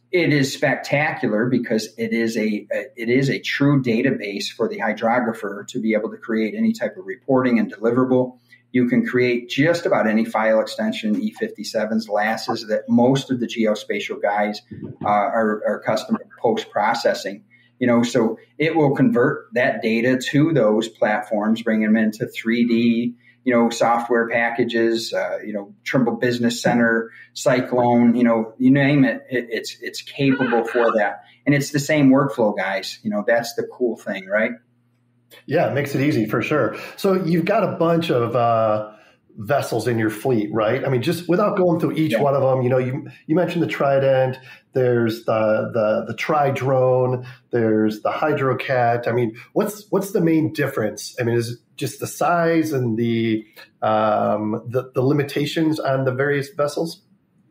it is spectacular because it is a, a it is a true database for the hydrographer to be able to create any type of reporting and deliverable. You can create just about any file extension, E fifty-sevens, L A Ss that most of the geospatial guys uh, are, are accustomed to post-processing. You know, so it will convert that data to those platforms, bring them into three D, you know, software packages, uh, you know, Trimble Business Center, Cyclone, you know, you name it, it, it's it's capable for that. And it's the same workflow, guys. You know, that's the cool thing, right? Yeah, it makes it easy for sure. So you've got a bunch of uh, vessels in your fleet, right? I mean, just without going through each yeah. one of them, you know, you you mentioned the Trident, there's the the the Tri-Drone, there's the Hydrocat. I mean, what's what's the main difference? I mean, is it just the size and the um, the, the limitations on the various vessels?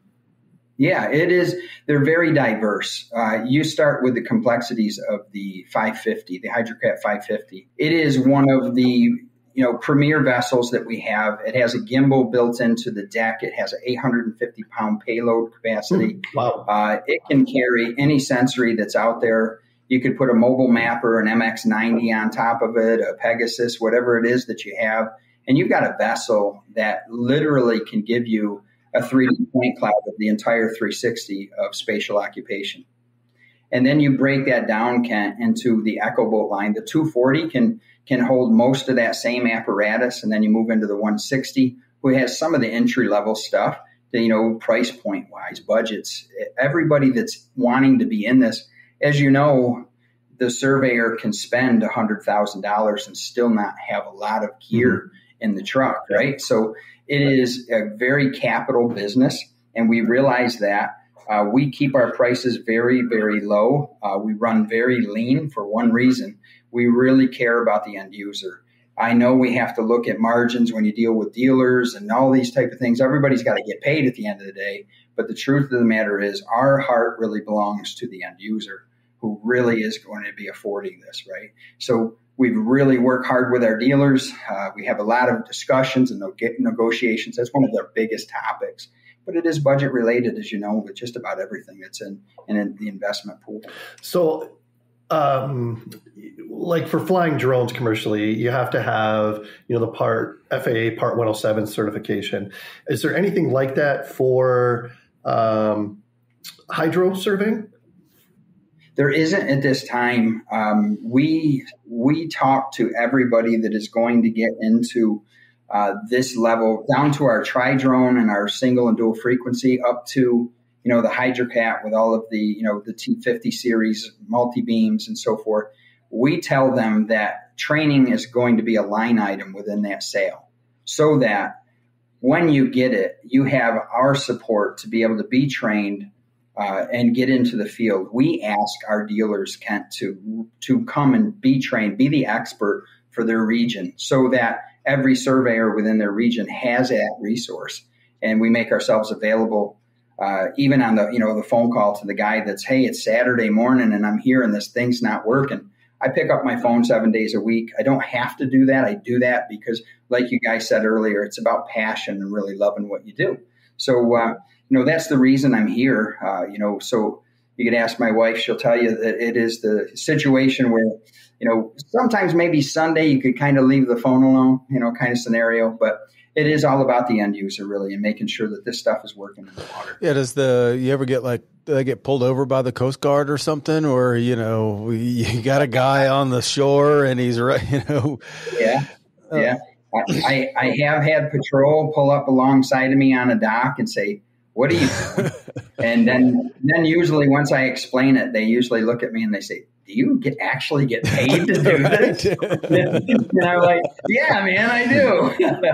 Yeah, it is. They're very diverse. Uh, you start with the complexities of the five fifty, the Hydrocat five fifty. It is one of the you know premier vessels that we have. It has a gimbal built into the deck. It has an eight hundred fifty pound payload capacity. Mm, wow. Uh, it can carry any sensory that's out there. You could put a mobile mapper, an M X ninety on top of it, a Pegasus, whatever it is that you have, and you've got a vessel that literally can give you a three D point cloud of the entire three sixty of spatial occupation. And then you break that down, Kent, into the EchoBoat line. The two forty can can hold most of that same apparatus, and then you move into the one sixty, who has some of the entry-level stuff, the, you know, price point-wise, budgets. Everybody that's wanting to be in this, as you know, the surveyor can spend one hundred thousand dollars and still not have a lot of gear mm-hmm. in the truck, right? So it is a very capital business, and we realize that. Uh, we keep our prices very, very low. Uh, we run very lean for one reason. We really care about the end user. I know we have to look at margins when you deal with dealers and all these type of things. Everybody's got to get paid at the end of the day. But the truth of the matter is our heart really belongs to the end user who really is going to be affording this, right? So we've really worked hard with our dealers. Uh, we have a lot of discussions and negotiations. That's one of their biggest topics. But it is budget related, as you know, with just about everything that's in, in the investment pool. So, um, like for flying drones commercially, you have to have, you know, the part F A A Part one oh seven certification. Is there anything like that for um, hydro surveying? There isn't at this time. Um, we we talk to everybody that is going to get into Uh, this level, down to our tri-drone and our single and dual frequency, up to, you know, the Hydrocat with all of the, you know, the T fifty series, multi-beams and so forth. We tell them that training is going to be a line item within that sale so that when you get it, you have our support to be able to be trained uh, and get into the field. We ask our dealers, Kent, to, to come and be trained, be the expert for their region so that every surveyor within their region has that resource, and we make ourselves available, uh, even on the, you know, the phone call to the guy that's, hey, it's Saturday morning and I'm here and this thing's not working. I pick up my phone seven days a week. I don't have to do that. I do that because, like you guys said earlier, it's about passion and really loving what you do. So, uh, you know, that's the reason I'm here. Uh, you know, so you could ask my wife; she'll tell you that it is the situation where, you know, sometimes maybe Sunday you could kind of leave the phone alone, you know, kind of scenario. But it is all about the end user, really, and making sure that this stuff is working in the water. Yeah. Does the, you ever get like, do they get pulled over by the Coast Guard or something? Or, you know, you got a guy on the shore and he's right, you know. Yeah. Yeah. I, I, I have had patrol pull up alongside of me on a dock and say, what are you doing? And then, then usually once I explain it, they usually look at me and they say, do you get actually get paid to do this? And I'm like, yeah, man, I do.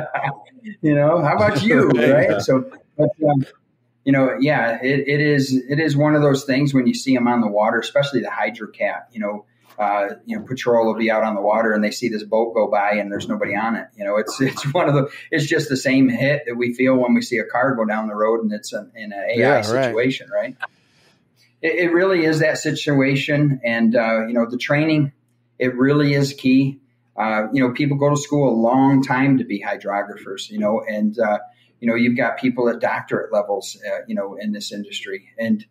You know, how about you? Right. Yeah. So, but, um, you know, yeah, it, it is, it is one of those things when you see them on the water, especially the Hydrocat, you know, uh, you know, patrol will be out on the water and they see this boat go by and there's nobody on it. You know, it's, it's one of the, it's just the same hit that we feel when we see a car go down the road and it's an, in an A I yeah, situation, right? right? It really is that situation. And, uh, you know, the training, it really is key. Uh, you know, people go to school a long time to be hydrographers, you know, and, uh, you know, you've got people at doctorate levels, uh, you know, in this industry. And,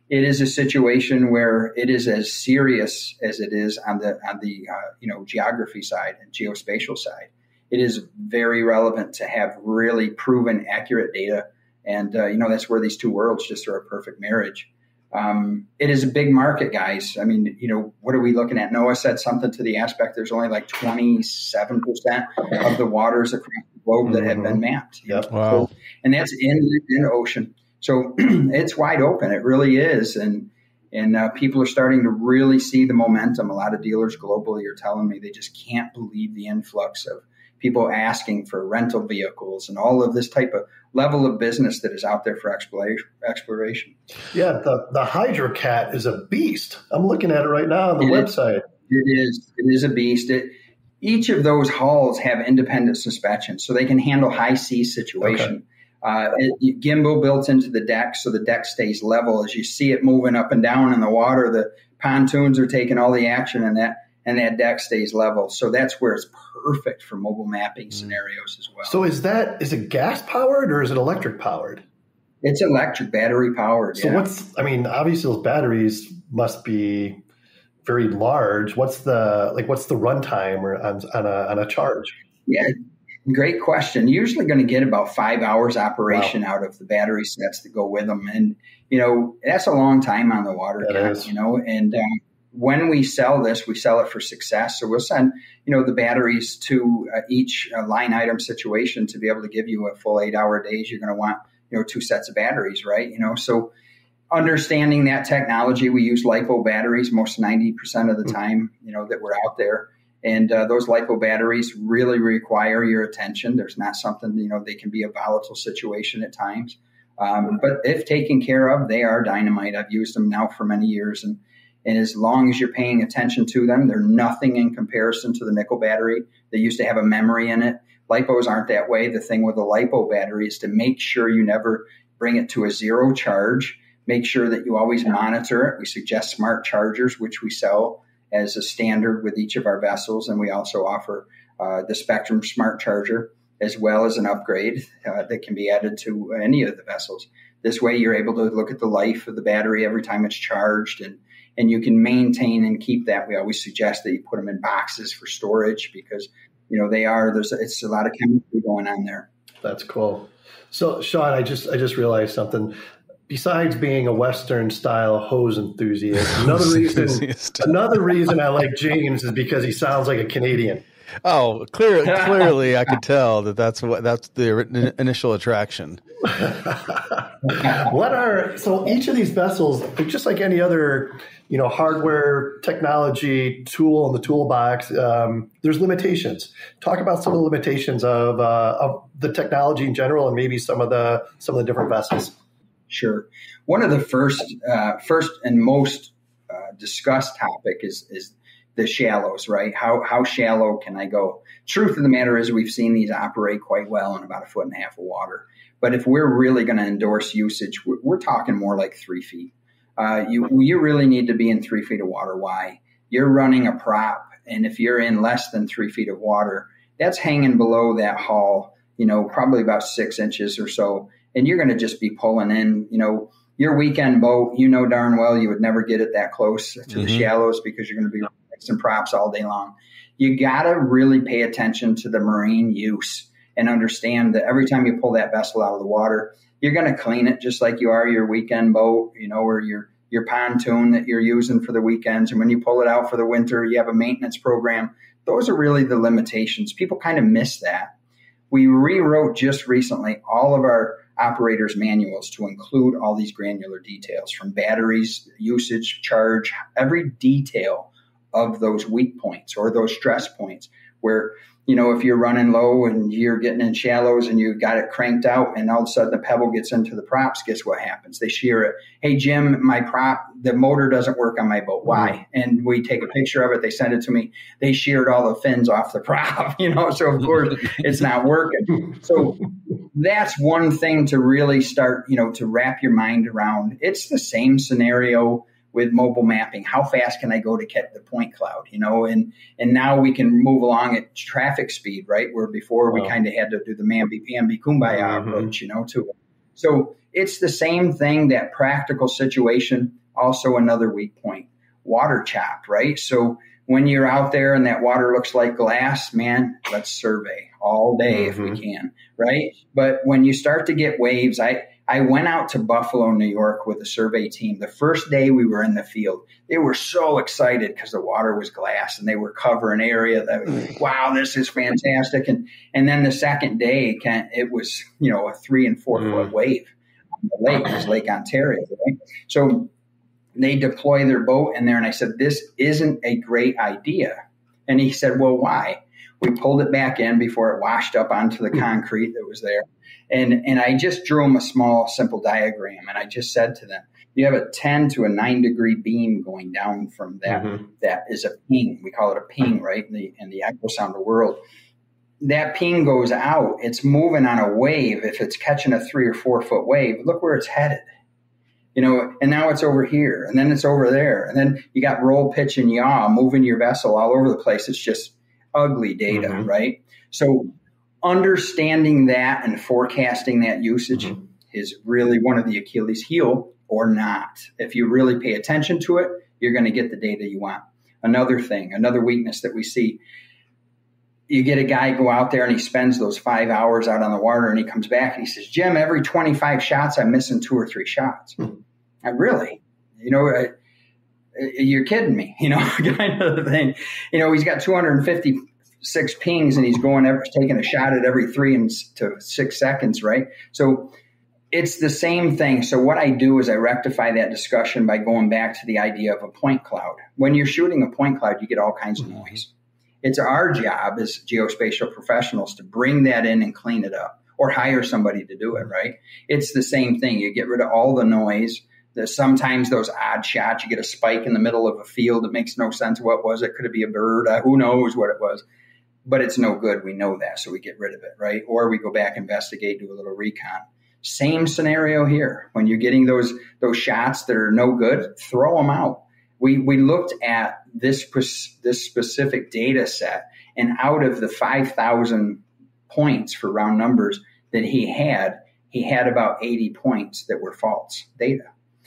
it is a situation where it is as serious as it is on the on the uh, you know geography side and geospatial side. It is very relevant to have really proven, accurate data, and uh, you know that's where these two worlds just are a perfect marriage. Um, it is a big market, guys. I mean, you know, what are we looking at? Noah said something to the aspect there's only like twenty-seven percent of the waters across the globe mm-hmm. that have been mapped. Yep. Wow. So, and that's in, in the ocean. So it's wide open. It really is. And and uh, people are starting to really see the momentum. A lot of dealers globally are telling me they just can't believe the influx of people asking for rental vehicles and all of this type of level of business that is out there for exploration. Yeah, the, the Hydrocat is a beast. I'm looking at it right now on the it website. Is, it is. It is a beast. It, each of those hulls have independent suspension, so they can handle high sea situation. Okay. Uh, it, gimbal built into the deck, so the deck stays level. As you see it moving up and down in the water, the pontoons are taking all the action in that, and that deck stays level. So that's where it's perfect for mobile mapping scenarios as well. So is that, is it gas powered or is it electric powered? It's electric battery powered. So yeah. what's, I mean, obviously those batteries must be very large. What's the, like, what's the runtime or on, on a, on a charge? Yeah. Great question. Usually going to get about five hours operation wow. out of the battery sets that go with them. And, you know, that's a long time on the water, cat, you know, and um, when we sell this, we sell it for success. So we'll send, you know, the batteries to uh, each uh, line item situation to be able to give you a full eight hour days. You're going to want, you know, two sets of batteries, right? You know, so understanding that technology, we use LiPo batteries most ninety percent of the time, you know, that we're out there. And uh, those LiPo batteries really require your attention. There's not something, you know, they can be a volatile situation at times. Um, but if taken care of, they are dynamite. I've used them now for many years. And, and as long as you're paying attention to them, they're nothing in comparison to the nickel battery. They used to have a memory in it. LiPos aren't that way. The thing with the LiPo battery is to make sure you never bring it to a zero charge. Make sure that you always monitor it. We suggest smart chargers, which we sell as a standard with each of our vessels. And we also offer uh, the Spectrum Smart Charger as well as an upgrade uh, that can be added to any of the vessels. This way you're able to look at the life of the battery every time it's charged, and, and you can maintain and keep that. We always suggest that you put them in boxes for storage because, you know, they are, there's it's a lot of chemistry going on there. That's cool. So Sean, I just, I just realized something. Besides being a Western style hose enthusiast, another reason another reason I like James is because he sounds like a Canadian. Oh, clear, clearly I could tell that that's what that's the initial attraction. What are so each of these vessels, just like any other, you know, hardware technology tool in the toolbox, um, there's limitations. Talk about some of the limitations of uh, of the technology in general, and maybe some of the some of the different vessels. Sure. One of the first, uh, first and most uh, discussed topic is is the shallows, right? How how shallow can I go? Truth of the matter is, we've seen these operate quite well in about a foot and a half of water. But if we're really going to endorse usage, we're, we're talking more like three feet. Uh, you you really need to be in three feet of water. Why? You're running a prop, and if you're in less than three feet of water, that's hanging below that hull, you know, probably about six inches or so. And you're going to just be pulling in, you know, your weekend boat. You know darn well you would never get it that close to mm-hmm. the shallows because you're going to be fixing props all day long. You got to really pay attention to the marine use and understand that every time you pull that vessel out of the water, you're going to clean it just like you are your weekend boat, you know, or your, your pontoon that you're using for the weekends. And when you pull it out for the winter, you have a maintenance program. Those are really the limitations. People kind of miss that. We rewrote just recently all of our operators' manuals to include all these granular details from batteries, usage, charge, every detail of those weak points or those stress points where, you know, if you're running low and you're getting in shallows and you've got it cranked out and all of a sudden the pebble gets into the props, guess what happens? They shear it. Hey, Jim, my prop, the motor doesn't work on my boat. Why? And we take a picture of it. They send it to me. They sheared all the fins off the prop, you know, so of course it's not working. So that's one thing to really start, you know, to wrap your mind around. It's the same scenario with mobile mapping. How fast can I go to catch the point cloud, you know, and, and now we can move along at traffic speed, right? Where before we wow. kind of had to do the mamby pamby kumbaya mm-hmm. approach, you know, to it. So it's the same thing, that practical situation. Also another weak point, water chopped, right? So when you're out there and that water looks like glass, man, let's survey all day mm-hmm. if we can, right? But when you start to get waves, I, I went out to Buffalo, New York with a survey team. The first day we were in the field, they were so excited because the water was glass and they were covering area that, wow, this is fantastic. And and then the second day, it was, you know, a three and four mm. foot wave on the lake. It was Lake Ontario, right? So they deploy their boat in there. And I said, this isn't a great idea. And he said, well, why? We pulled it back in before it washed up onto the concrete that was there. And and I just drew them a small, simple diagram. And I just said to them, you have a ten to a nine degree beam going down from that. Mm-hmm. That is a ping. We call it a ping, right? In the, in the echo sounder world. That ping goes out. It's moving on a wave. If it's catching a three or four foot wave, look where it's headed. You know, and now it's over here. And then it's over there. And then you got roll, pitch, and yaw moving your vessel all over the place. It's just ugly data, mm-hmm. right? So understanding that and forecasting that usage mm-hmm. is really one of the Achilles heel or not. If you really pay attention to it, you're going to get the data you want. Another thing, another weakness that we see, you get a guy go out there and he spends those five hours out on the water and he comes back and he says, Jim, every twenty-five shots, I'm missing two or three shots. Mm-hmm. I really, you know, I, you're kidding me, you know, kind of the thing. You know, he's got two hundred fifty-six pings and he's going every, taking a shot at every three and to six seconds, right? So it's the same thing. So what I do is I rectify that discussion by going back to the idea of a point cloud. When you're shooting a point cloud, you get all kinds of noise. It's our job as geospatial professionals to bring that in and clean it up or hire somebody to do it, right? It's the same thing. You get rid of all the noise. There's sometimes those odd shots, you get a spike in the middle of a field. It makes no sense. What was it? Could it be a bird? Uh, who knows what it was? But it's no good. We know that. So we get rid of it, right? Or we go back, investigate, do a little recon. Same scenario here. When you're getting those those shots that are no good, throw them out. We we looked at this, this specific data set, and out of the five thousand points for round numbers that he had, he had about eighty points that were false data.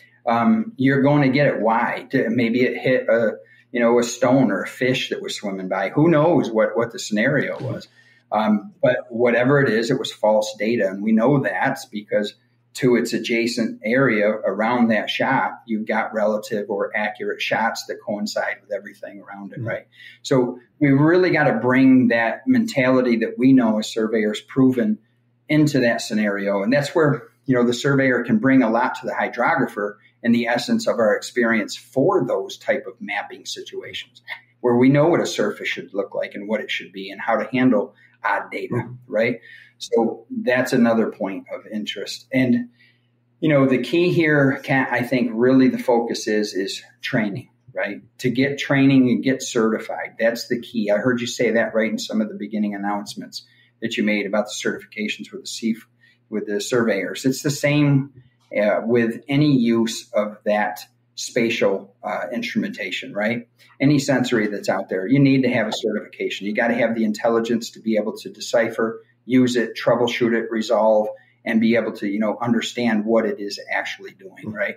Um, you're going to get it. Why? Maybe it hit a, you know, a stone or a fish that was swimming by. Who knows what, what the scenario was? Um, but whatever it is, it was false data. And we know that's because to its adjacent area around that shot, you've got relative or accurate shots that coincide with everything around it, mm-hmm. right? So we really got to bring that mentality that we know as surveyors proven into that scenario. And that's where, you know, the surveyor can bring a lot to the hydrographer in the essence of our experience for those type of mapping situations where we know what a surface should look like and what it should be and how to handle odd data, mm-hmm. right? So that's another point of interest. And, you know, the key here, Kat, I think really the focus is, is training, right? To get training and get certified. That's the key. I heard you say that right in some of the beginning announcements that you made about the certifications with the C F, with the surveyors. It's the same uh, with any use of that spatial uh, instrumentation, right? Any sensory that's out there, you need to have a certification. You got to have the intelligence to be able to decipher, use it, troubleshoot it, resolve, and be able to, you know, understand what it is actually doing, right?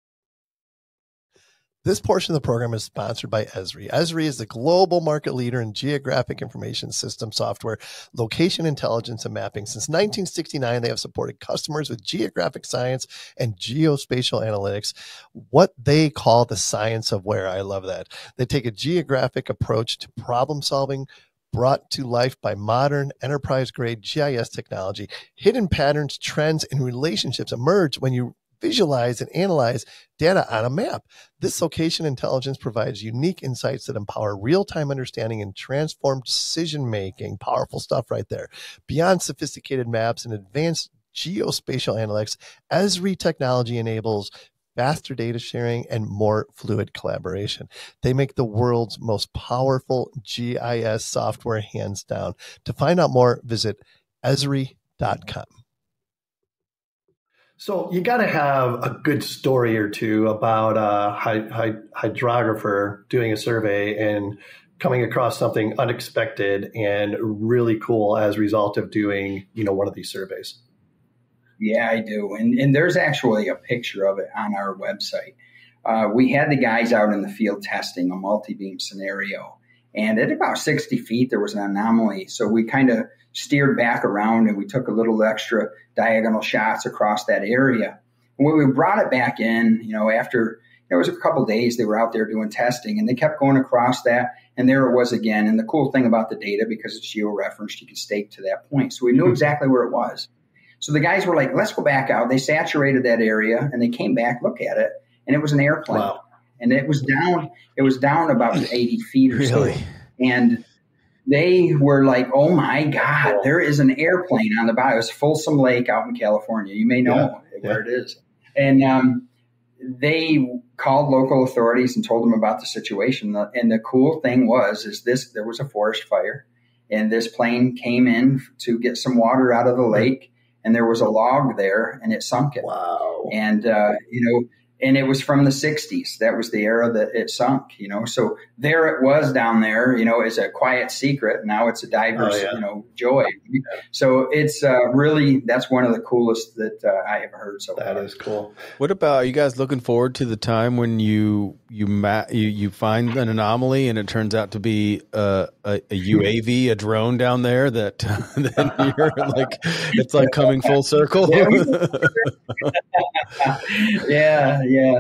This portion of the program is sponsored by Esri. Esri is the global market leader in geographic information system software, location intelligence, and mapping. Since nineteen sixty-nine, they have supported customers with geographic science and geospatial analytics, what they call the science of where. I love that. They take a geographic approach to problem solving, brought to life by modern enterprise-grade G I S technology. Hidden patterns, trends, and relationships emerge when you visualize and analyze data on a map. This location intelligence provides unique insights that empower real-time understanding and transformed decision-making. Powerful stuff right there. Beyond sophisticated maps and advanced geospatial analytics, Esri technology enables faster data sharing and more fluid collaboration. They make the world's most powerful G I S software, hands down. To find out more, visit esri dot com. So you got to have a good story or two about a hy- hy- hydrographer doing a survey and coming across something unexpected and really cool as a result of doing, you know, one of these surveys. Yeah, I do. And and there's actually a picture of it on our website. uh, we had the guys out in the field testing a multi-beam scenario. And at about sixty feet, there was an anomaly. So we kind of steered back around and we took a little extra diagonal shots across that area. And when we brought it back in, you know, after there was a couple of days, they were out there doing testing and they kept going across that. And there it was again. And the cool thing about the data, because it's geo-referenced, you can stake to that point. So we knew exactly where it was. So the guys were like, let's go back out. They saturated that area and they came back, look at it. And it was an airplane. Wow. And it was down, it was down about eighty feet or Really? so. And they were like, oh my God, there is an airplane on the bottom. It was Folsom Lake out in California. You may know yeah. where yeah. it is. And um, they called local authorities and told them about the situation. And the cool thing was, is this, there was a forest fire and this plane came in to get some water out of the lake and there was a log there and it sunk it. Wow. And, uh, you know, and it was from the sixties. That was the era that it sunk, you know. So there it was down there, you know, as a quiet secret. Now it's a diverse, oh, yeah. you know, joy. Yeah. So it's uh, really, that's one of the coolest that uh, I have heard so far. That is cool. What about, are you guys looking forward to the time when you you ma- you, you find an anomaly and it turns out to be a, a, a U A V, a drone down there that then you're like, it's like coming full circle? yeah, yeah.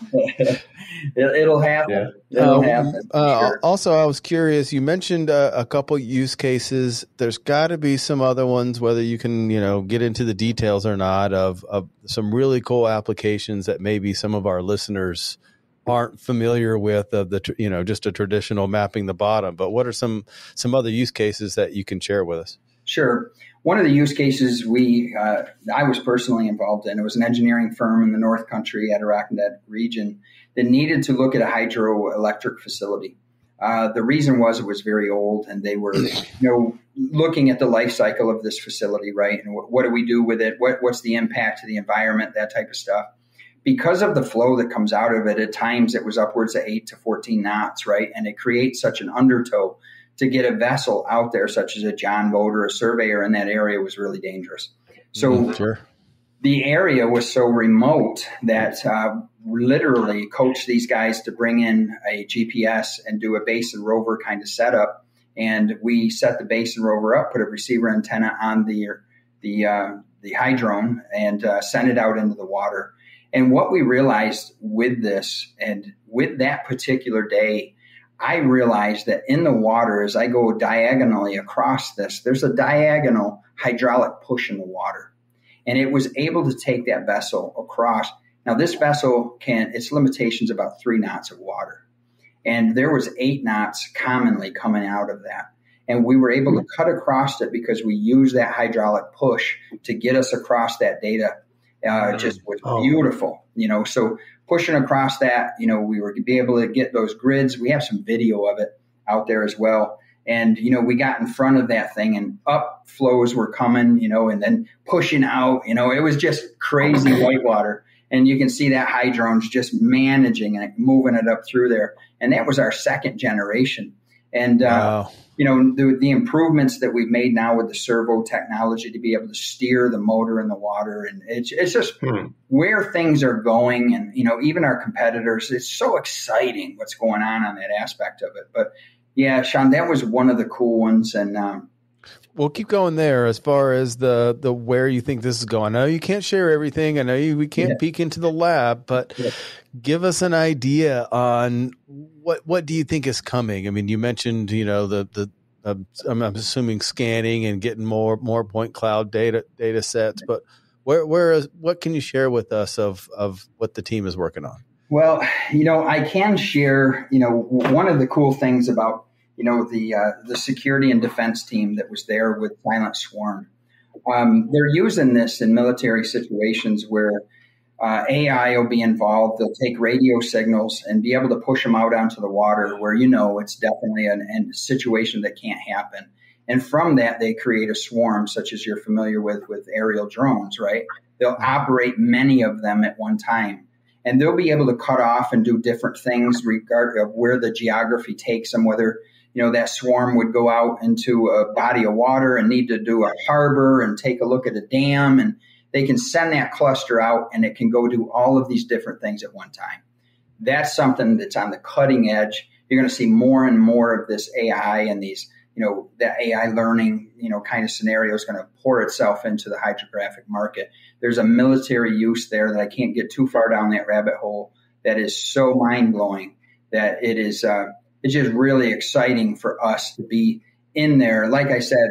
it, it'll happen. Yeah. It'll um, happen. Uh, sure. Also, I was curious. You mentioned uh, a couple use cases. There's got to be some other ones, whether you can, you know, get into the details or not, of of some really cool applications that maybe some of our listeners aren't familiar with. Of the, you know, just a traditional mapping the bottom. But what are some some other use cases that you can share with us? Sure. One of the use cases we, uh, I was personally involved in, it was an engineering firm in the North Country, Adirondack region, that needed to look at a hydroelectric facility. Uh, the reason was it was very old, and they were, you know, looking at the life cycle of this facility, right? And what, what do we do with it? What, what's the impact to the environment? That type of stuff. Because of the flow that comes out of it, at times it was upwards of eight to fourteen knots, right? And it creates such an undertow. To get a vessel out there, such as a John boat or a surveyor in that area, was really dangerous. So mm, sure. The area was so remote that uh, literally coached these guys to bring in a G P S and do a base and rover kind of setup. And we set the base and rover up, put a receiver antenna on the the uh, the hydrone, and uh, sent it out into the water. And what we realized with this, and with that particular day, I realized that in the water, as I go diagonally across this, there's a diagonal hydraulic push in the water. And it was able to take that vessel across. Now, this vessel can, its limitations about three knots of water. And there was eight knots commonly coming out of that. And we were able to cut across it because we used that hydraulic push to get us across that data. Uh, it just was beautiful, you know, so pushing across that, you know, we were to be able to get those grids. We have some video of it out there as well. And, you know, we got in front of that thing and up flows were coming, you know, and then pushing out, you know, it was just crazy whitewater. And you can see that hydrone's just managing and moving it up through there. And that was our second generation. And, uh, wow. you know, the, the improvements that we've made now with the servo technology to be able to steer the motor in the water. And it's, it's just hmm. where things are going. And, you know, even our competitors, it's so exciting what's going on on that aspect of it. But yeah, Sean, that was one of the cool ones. And, um, we'll keep going there as far as the, the where you think this is going. I know you can't share everything. I know you, we can't yeah. peek into the lab, but yeah. give us an idea on what what do you think is coming? I mean, you mentioned, you know, the the uh, I'm, I'm assuming scanning and getting more more point cloud data data sets, but where where is what can you share with us of of what the team is working on? Well, you know, I can share. You know, one of the cool things about you know, the uh, the security and defense team that was there with Silent Swarm. Um, they're using this in military situations where uh, A I will be involved. They'll take radio signals and be able to push them out onto the water where, you know, it's definitely an, an situation that can't happen. And from that, they create a swarm, such as you're familiar with, with aerial drones, right? They'll operate many of them at one time. And they'll be able to cut off and do different things regardless of where the geography takes them, whether you know, that swarm would go out into a body of water and need to do a harbor and take a look at a dam, and they can send that cluster out and it can go do all of these different things at one time. that's something that's on the cutting edge. You're going to see more and more of this A I and these, you know, that A I learning, you know, kind of scenario is going to pour itself into the hydrographic market. There's a military use there that I can't get too far down that rabbit hole that is so mind blowing that it is, uh, it's just really exciting for us to be in there. Like I said,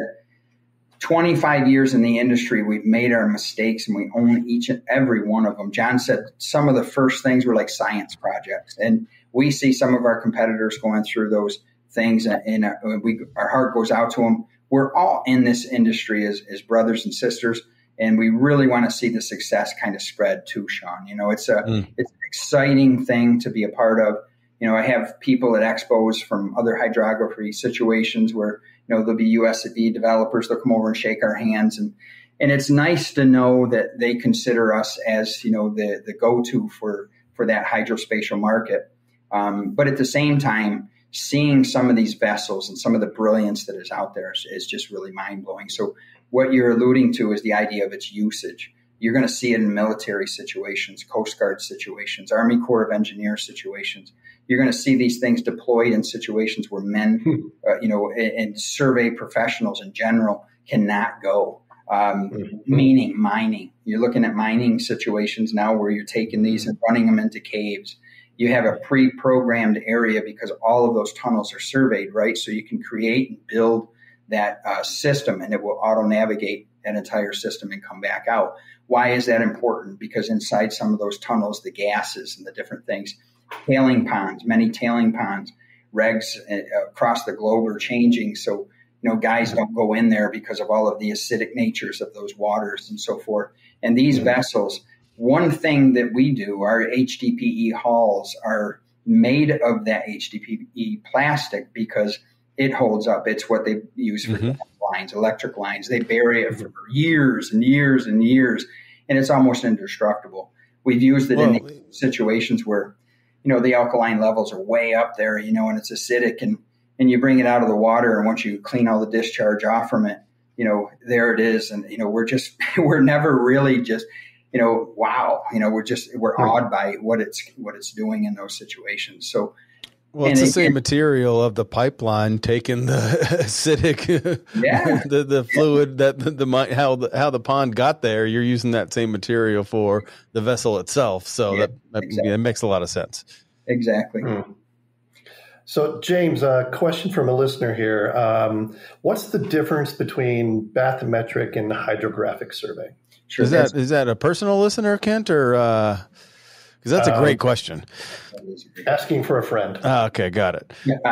twenty-five years in the industry, we've made our mistakes and we own each and every one of them. John said some of the first things were like science projects, and we see some of our competitors going through those things, and we, our heart goes out to them. We're all in this industry as, as brothers and sisters, and we really want to see the success kind of spread too, Sean. You know, it's a mm. it's an exciting thing to be a part of. You know, I have people at expos from other hydrography situations where, you know, there'll be U S V developers. They'll come over and shake our hands. And, and it's nice to know that they consider us as, you know, the, the go-to for, for that hydrospatial market. Um, but at the same time, seeing some of these vessels and some of the brilliance that is out there is, is just really mind-blowing. So what you're alluding to is the idea of its usage. You're going to see it in military situations, Coast Guard situations, Army Corps of Engineers situations. You're going to see these things deployed in situations where men, uh, you know, and, and survey professionals in general cannot go, um, mm-hmm. meaning mining. You're looking at mining situations now where you're taking these and running them into caves. You have a pre-programmed area because all of those tunnels are surveyed, right? So you can create and build that uh, system, and it will auto-navigate that entire system and come back out. Why is that important? Because inside some of those tunnels, the gases and the different things, tailing ponds, many tailing ponds, regs across the globe are changing. So, you know, guys don't go in there because of all of the acidic natures of those waters and so forth. And these mm-hmm. vessels, one thing that we do, our H D P E hulls are made of that H D P E plastic because it holds up. It's what they use for mm-hmm. lines, electric lines. They bury it for years and years and years, and it's almost indestructible. We've used it well, in situations where, you know, the alkaline levels are way up there, you know, and it's acidic, and, and you bring it out of the water, and once you clean all the discharge off from it, you know, there it is. And, you know, we're just, we're never really just, you know, wow, you know, we're just, we're awed by what it's, what it's doing in those situations. So, well, it's the same material of the pipeline taking the acidic, yeah. the the fluid that the, the how the how the pond got there. You're using that same material for the vessel itself, so yeah, that that, exactly. that makes a lot of sense. Exactly. Hmm. So, James, a question from a listener here: um, what's the difference between bathymetric and hydrographic survey? Sure, is that is that a personal listener, Kent, or? Uh, Because that's a great um, question. Asking for a friend. Oh, okay, got it.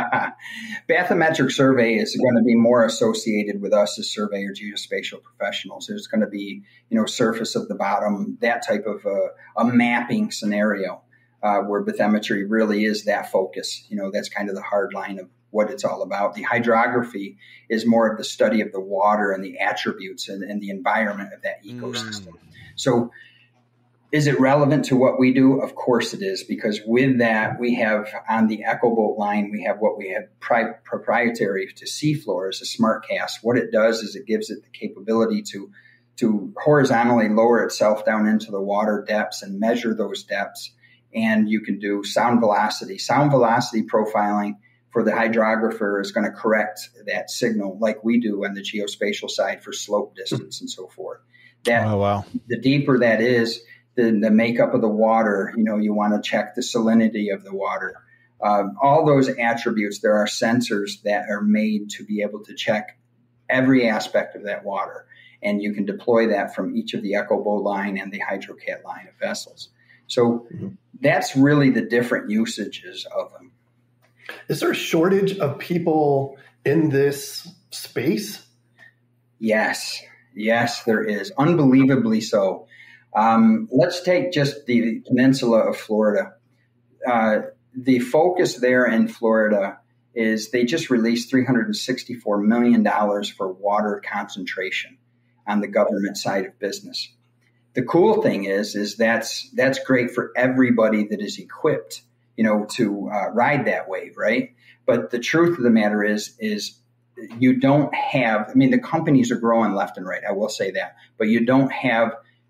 Bathymetric survey is going to be more associated with us as surveyor geospatial professionals. There's going to be, you know, surface of the bottom, that type of a, a mapping scenario uh, where bathymetry really is that focus. You know, that's kind of the hard line of what it's all about. The hydrography is more of the study of the water and the attributes and, and the environment of that ecosystem. Mm. So, is it relevant to what we do? Of course it is, because with that, we have on the EchoBoat line, we have what we have pri- proprietary to seafloors, a SmartCast. What it does is it gives it the capability to, to horizontally lower itself down into the water depths and measure those depths. And you can do sound velocity. Sound velocity profiling for the hydrographer is going to correct that signal like we do on the geospatial side for slope distance and so forth. That, oh, wow. The deeper that is, The, the makeup of the water, you know, you want to check the salinity of the water. Um, all those attributes, there are sensors that are made to be able to check every aspect of that water. And you can deploy that from each of the EchoBoat line and the HydroCat line of vessels. So mm-hmm. that's really the different usages of them. Is there a shortage of people in this space? Yes. Yes, there is. Unbelievably so. Um, let's take just the peninsula of Florida. Uh, the focus there in Florida is they just released three hundred sixty-four million dollars for water concentration on the government side of business. The cool thing is, is that's that's great for everybody that is equipped, you know, to uh, ride that wave, right? But the truth of the matter is, is you don't have. I mean, the companies are growing left and right. I will say that, but you don't have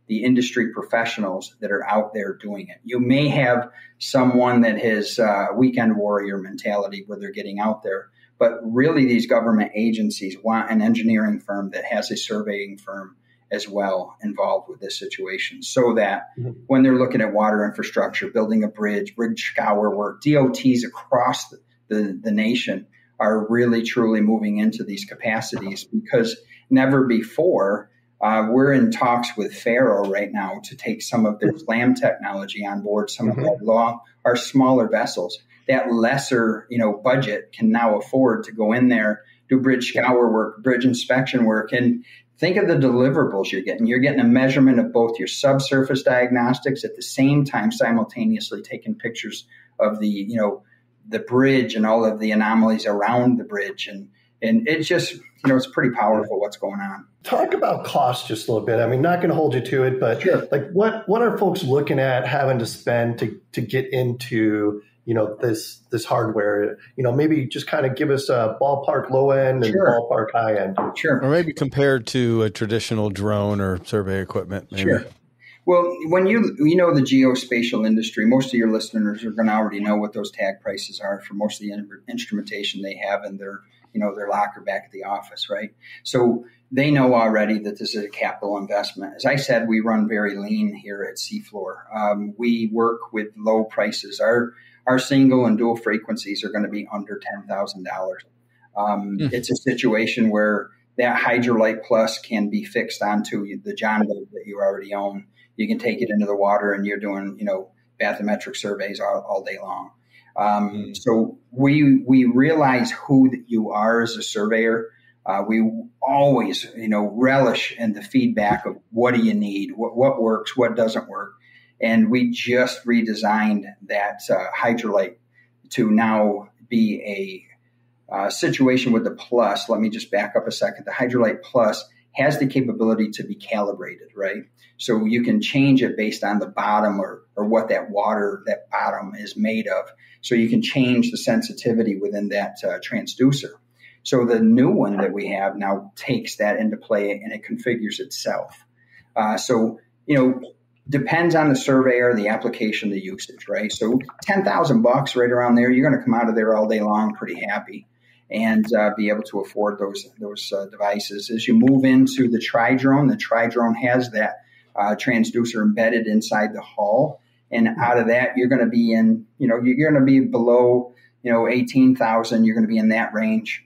the industry professionals that are out there doing it. You may have someone that has uh, weekend warrior mentality where they're getting out there, but really these government agencies want an engineering firm that has a surveying firm as well involved with this situation, so that mm-hmm. when they're looking at water infrastructure, building a bridge, bridge scour work, D O Ts across the, the, the nation are really truly moving into these capacities, because never before uh, we're in talks with Faro right now to take some of their SLAM technology on board, some mm-hmm. of our long, our smaller vessels. That lesser, you know, budget can now afford to go in there, do bridge scour work, bridge inspection work, and think of the deliverables you're getting. You're getting a measurement of both your subsurface diagnostics at the same time, simultaneously taking pictures of the, you know, the bridge and all of the anomalies around the bridge. And, and it's just, you know, it's pretty powerful what's going on. Talk about cost just a little bit. I mean, not going to hold you to it, but sure. like what, what are folks looking at having to spend to, to get into, you know, this, this hardware, you know, maybe just kind of give us a ballpark low end and sure. ballpark high end. Sure. Or maybe compared to a traditional drone or survey equipment. Maybe. Sure. Well, when you, you know, the geospatial industry, most of your listeners are going to already know what those tag prices are for most of the in- instrumentation they have in their, you know, their locker back at the office, right? So they know already that this is a capital investment. As I said, we run very lean here at Seafloor. Um, we work with low prices. Our Our single and dual frequencies are going to be under ten thousand dollars. Um, mm. It's a situation where that Hydrolyte Plus can be fixed onto the John boat that you already own. You can take it into the water and you're doing, you know, bathymetric surveys all, all day long. Um, mm. So we we realize who you are as a surveyor. Uh, we always, you know, relish in the feedback of what do you need, what, what works, what doesn't work. And we just redesigned that uh, Hydrolyte to now be a uh, situation with the Plus. Let me just back up a second. The Hydrolyte Plus has the capability to be calibrated, right? So you can change it based on the bottom or, or what that water, that bottom is made of. So you can change the sensitivity within that uh, transducer. So the new one that we have now takes that into play and it configures itself. Uh, so, you know, depends on the surveyor, the application, the usage, right? So ten thousand bucks right around there, you're going to come out of there all day long pretty happy and uh, be able to afford those those uh, devices. As you move into the tri-drone, the tri-drone has that uh, transducer embedded inside the hull. And out of that, you're going to be in, you know, you're going to be below, you know, eighteen thousand. You're going to be in that range.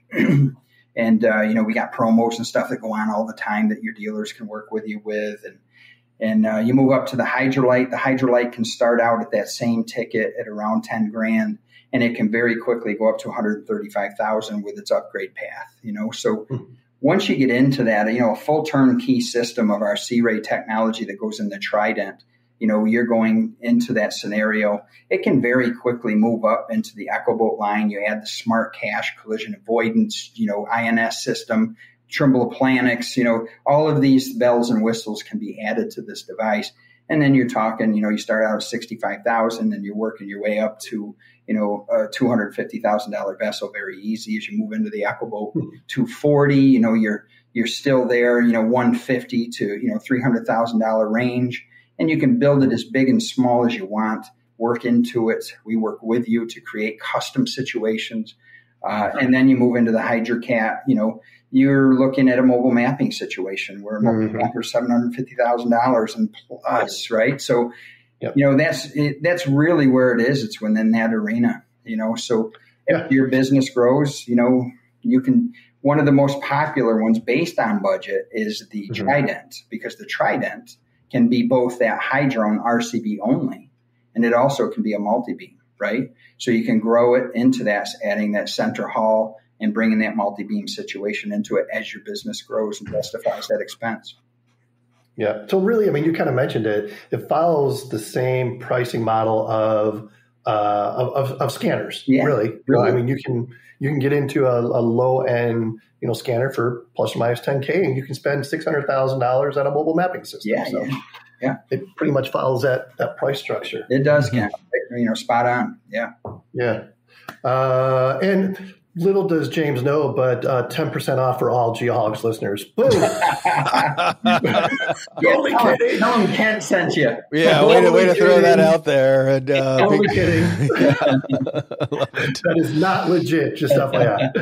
And, uh, you know, we got promos and stuff that go on all the time that your dealers can work with you with. And And uh, you move up to the Hydrolyte. The Hydrolyte can start out at that same ticket at around ten grand, and it can very quickly go up to one hundred thirty-five thousand with its upgrade path. You know, so mm-hmm. once you get into that, you know, a full turnkey system of our C-Ray technology that goes in the Trident, you know, you're going into that scenario. It can very quickly move up into the EchoBoat line. You add the smart cache, collision avoidance, you know, I N S system, Trimble Planics, you know, all of these bells and whistles can be added to this device. And then you're talking, you know, you start out at sixty-five thousand and you're working your way up to, you know, a two hundred fifty thousand dollars vessel very easy. As you move into the EchoBoat two forty, you know, you're, you're still there, you know, one fifty to, you know, three hundred thousand dollars range. And you can build it as big and small as you want, work into it. We work with you to create custom situations. Uh, and then you move into the HydroCat, you know, you're looking at a mobile mapping situation where a mobile mm-hmm. mapper is seven hundred fifty thousand dollars and plus, right? So, yep. you know, that's it, that's really where it is. It's within that arena, you know. So yeah. if your business grows, you know, you can, one of the most popular ones based on budget is the mm-hmm. Trident, because the Trident can be both that Hydrone R C B only, and it also can be a multi-beam, right? So you can grow it into that, adding that center hull and bringing that multi-beam situation into it as your business grows and justifies that expense. Yeah. So really, I mean, you kind of mentioned it. It follows the same pricing model of uh, of, of, of scanners. Yeah, really. really. I mean, you can you can get into a, a low end, you know, scanner for plus or minus ten K, and you can spend six hundred thousand dollars on a mobile mapping system. Yeah, so yeah, yeah. It pretty much follows that that price structure. It does, Ken. You know, spot on. Yeah. Yeah. Uh, and little does James know, but uh, ten percent off for all Geoholics listeners. Boom. Yeah, Only tell him- kidding. Tell him Kent sent you. Yeah, way to, way to throw that kidding. out there. And, uh, Only big- kidding. I love it. That is not legit, just F Y I.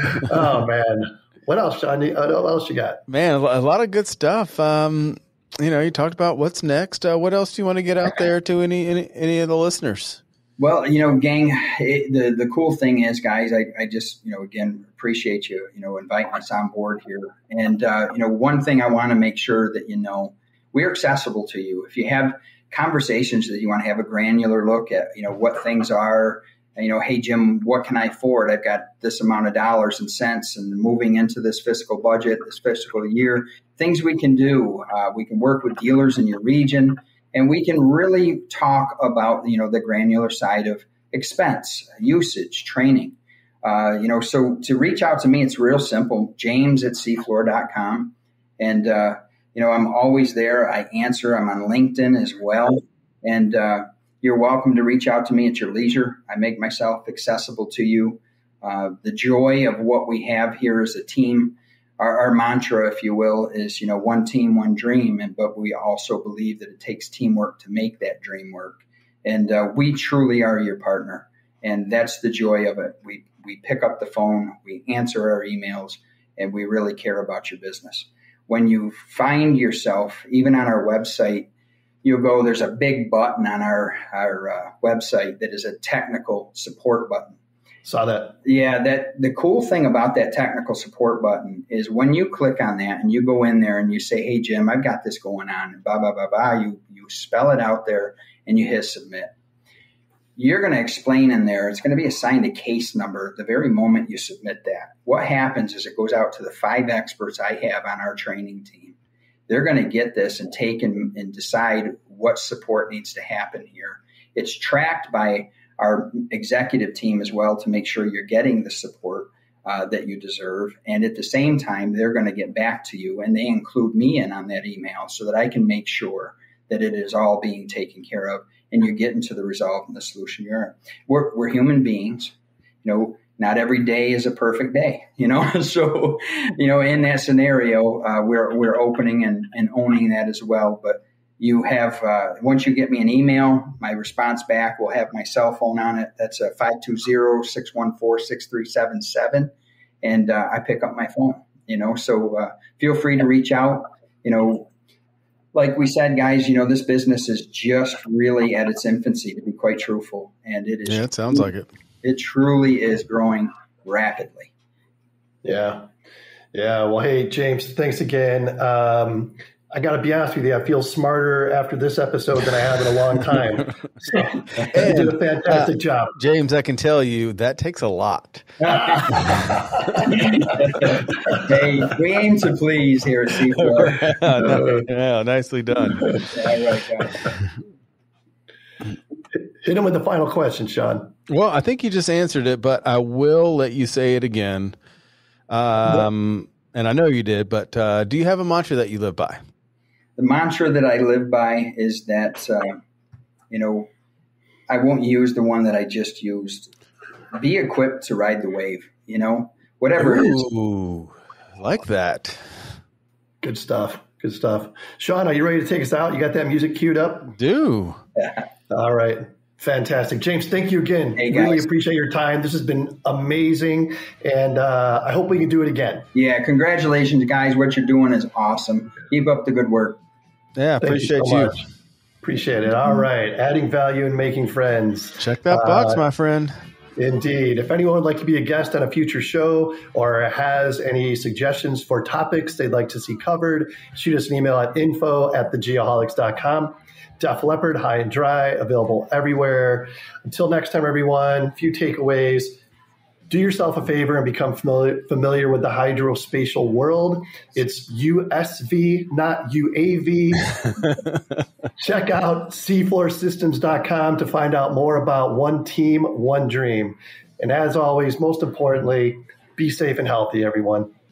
Oh, man. What else, Sean? What else you got? Man, a lot of good stuff. Um, you know, you talked about what's next. Uh, what else do you want to get out there to any any, any of the listeners? Well, you know, gang, it, the, the cool thing is, guys, I, I just, you know, again, appreciate you, you know, inviting us on board here. And, uh, you know, one thing I want to make sure that you know, we're accessible to you. If you have conversations that you want to have a granular look at, you know, what things are, you know, hey, Jim, what can I afford? I've got this amount of dollars and cents and moving into this fiscal budget, this fiscal year, things we can do. Uh, we can work with dealers in your region. And we can really talk about, you know, the granular side of expense, usage, training. Uh, you know, so to reach out to me, it's real simple, james at seafloor dot com. And, uh, you know, I'm always there. I answer. I'm on LinkedIn as well. And uh, you're welcome to reach out to me at your leisure. I make myself accessible to you. Uh, the joy of what we have here as a team. Our, our mantra, if you will, is, you know, one team, one dream. And but we also believe that it takes teamwork to make that dream work. And uh, we truly are your partner. And that's the joy of it. We we pick up the phone, we answer our emails, and we really care about your business. When you find yourself, even on our website, you'll go, there's a big button on our, our uh, website that is a technical support button. Saw that. Yeah, that the cool thing about that technical support button is when you click on that and you go in there and you say, hey, Jim, I've got this going on, and blah, blah, blah, blah, you, you spell it out there and you hit submit. You're going to explain in there, it's going to be assigned a case number the very moment you submit that. What happens is it goes out to the five experts I have on our training team. They're going to get this and take and, and decide what support needs to happen here. It's tracked by our executive team as well to make sure you're getting the support uh, that you deserve. And at the same time, they're going to get back to you, and they include me in on that email so that I can make sure that it is all being taken care of and you're getting to the result and the solution you're in. We're, we're human beings. You know, not every day is a perfect day, you know? So, you know, in that scenario, uh, we're, we're opening and, and owning that as well. But you have, uh, once you get me an email, my response back will have my cell phone on it. That's a five two zero, six one four, six three seven seven. And uh, I pick up my phone, you know, so uh, feel free to reach out. You know, like we said, guys, you know, this business is just really at its infancy, to be quite truthful. And it is. Yeah, it sounds like it. It truly is growing rapidly. Yeah. Yeah. Well, hey, James, thanks again. Um, I got to be honest with you, I feel smarter after this episode than I have in a long time. So you did a fantastic uh, job. James, I can tell you that takes a lot. Hey, we aim to please here at Seafloor. yeah, yeah, nicely done. All right, guys. Hit him with the final question, Sean. Well, I think you just answered it, but I will let you say it again. Um, and I know you did, but uh, do you have a mantra that you live by? The mantra that I live by is that, uh, you know, I won't use the one that I just used. Be equipped to ride the wave, you know, whatever Ooh, it is. Ooh, like that. Good stuff. Good stuff. Sean, are you ready to take us out? You got that music queued up? Do. All right. Fantastic. James, thank you again. Hey, really appreciate your time. This has been amazing, and uh, I hope we can do it again. Yeah, congratulations, guys. What you're doing is awesome. Keep up the good work. Yeah, Thank appreciate you. So you. much. Appreciate it. All right. Adding value and making friends. Check that box, uh, my friend. Indeed. If anyone would like to be a guest on a future show or has any suggestions for topics they'd like to see covered, shoot us an email at info at the geoholics dot com. Def Leppard, high and dry, available everywhere. Until next time, everyone, a few takeaways. Do yourself a favor and become familiar, familiar with the hydrospatial world. It's U S V, not U A V. Check out seafloor systems dot com to find out more about One Team, One Dream. And as always, most importantly, be safe and healthy, everyone.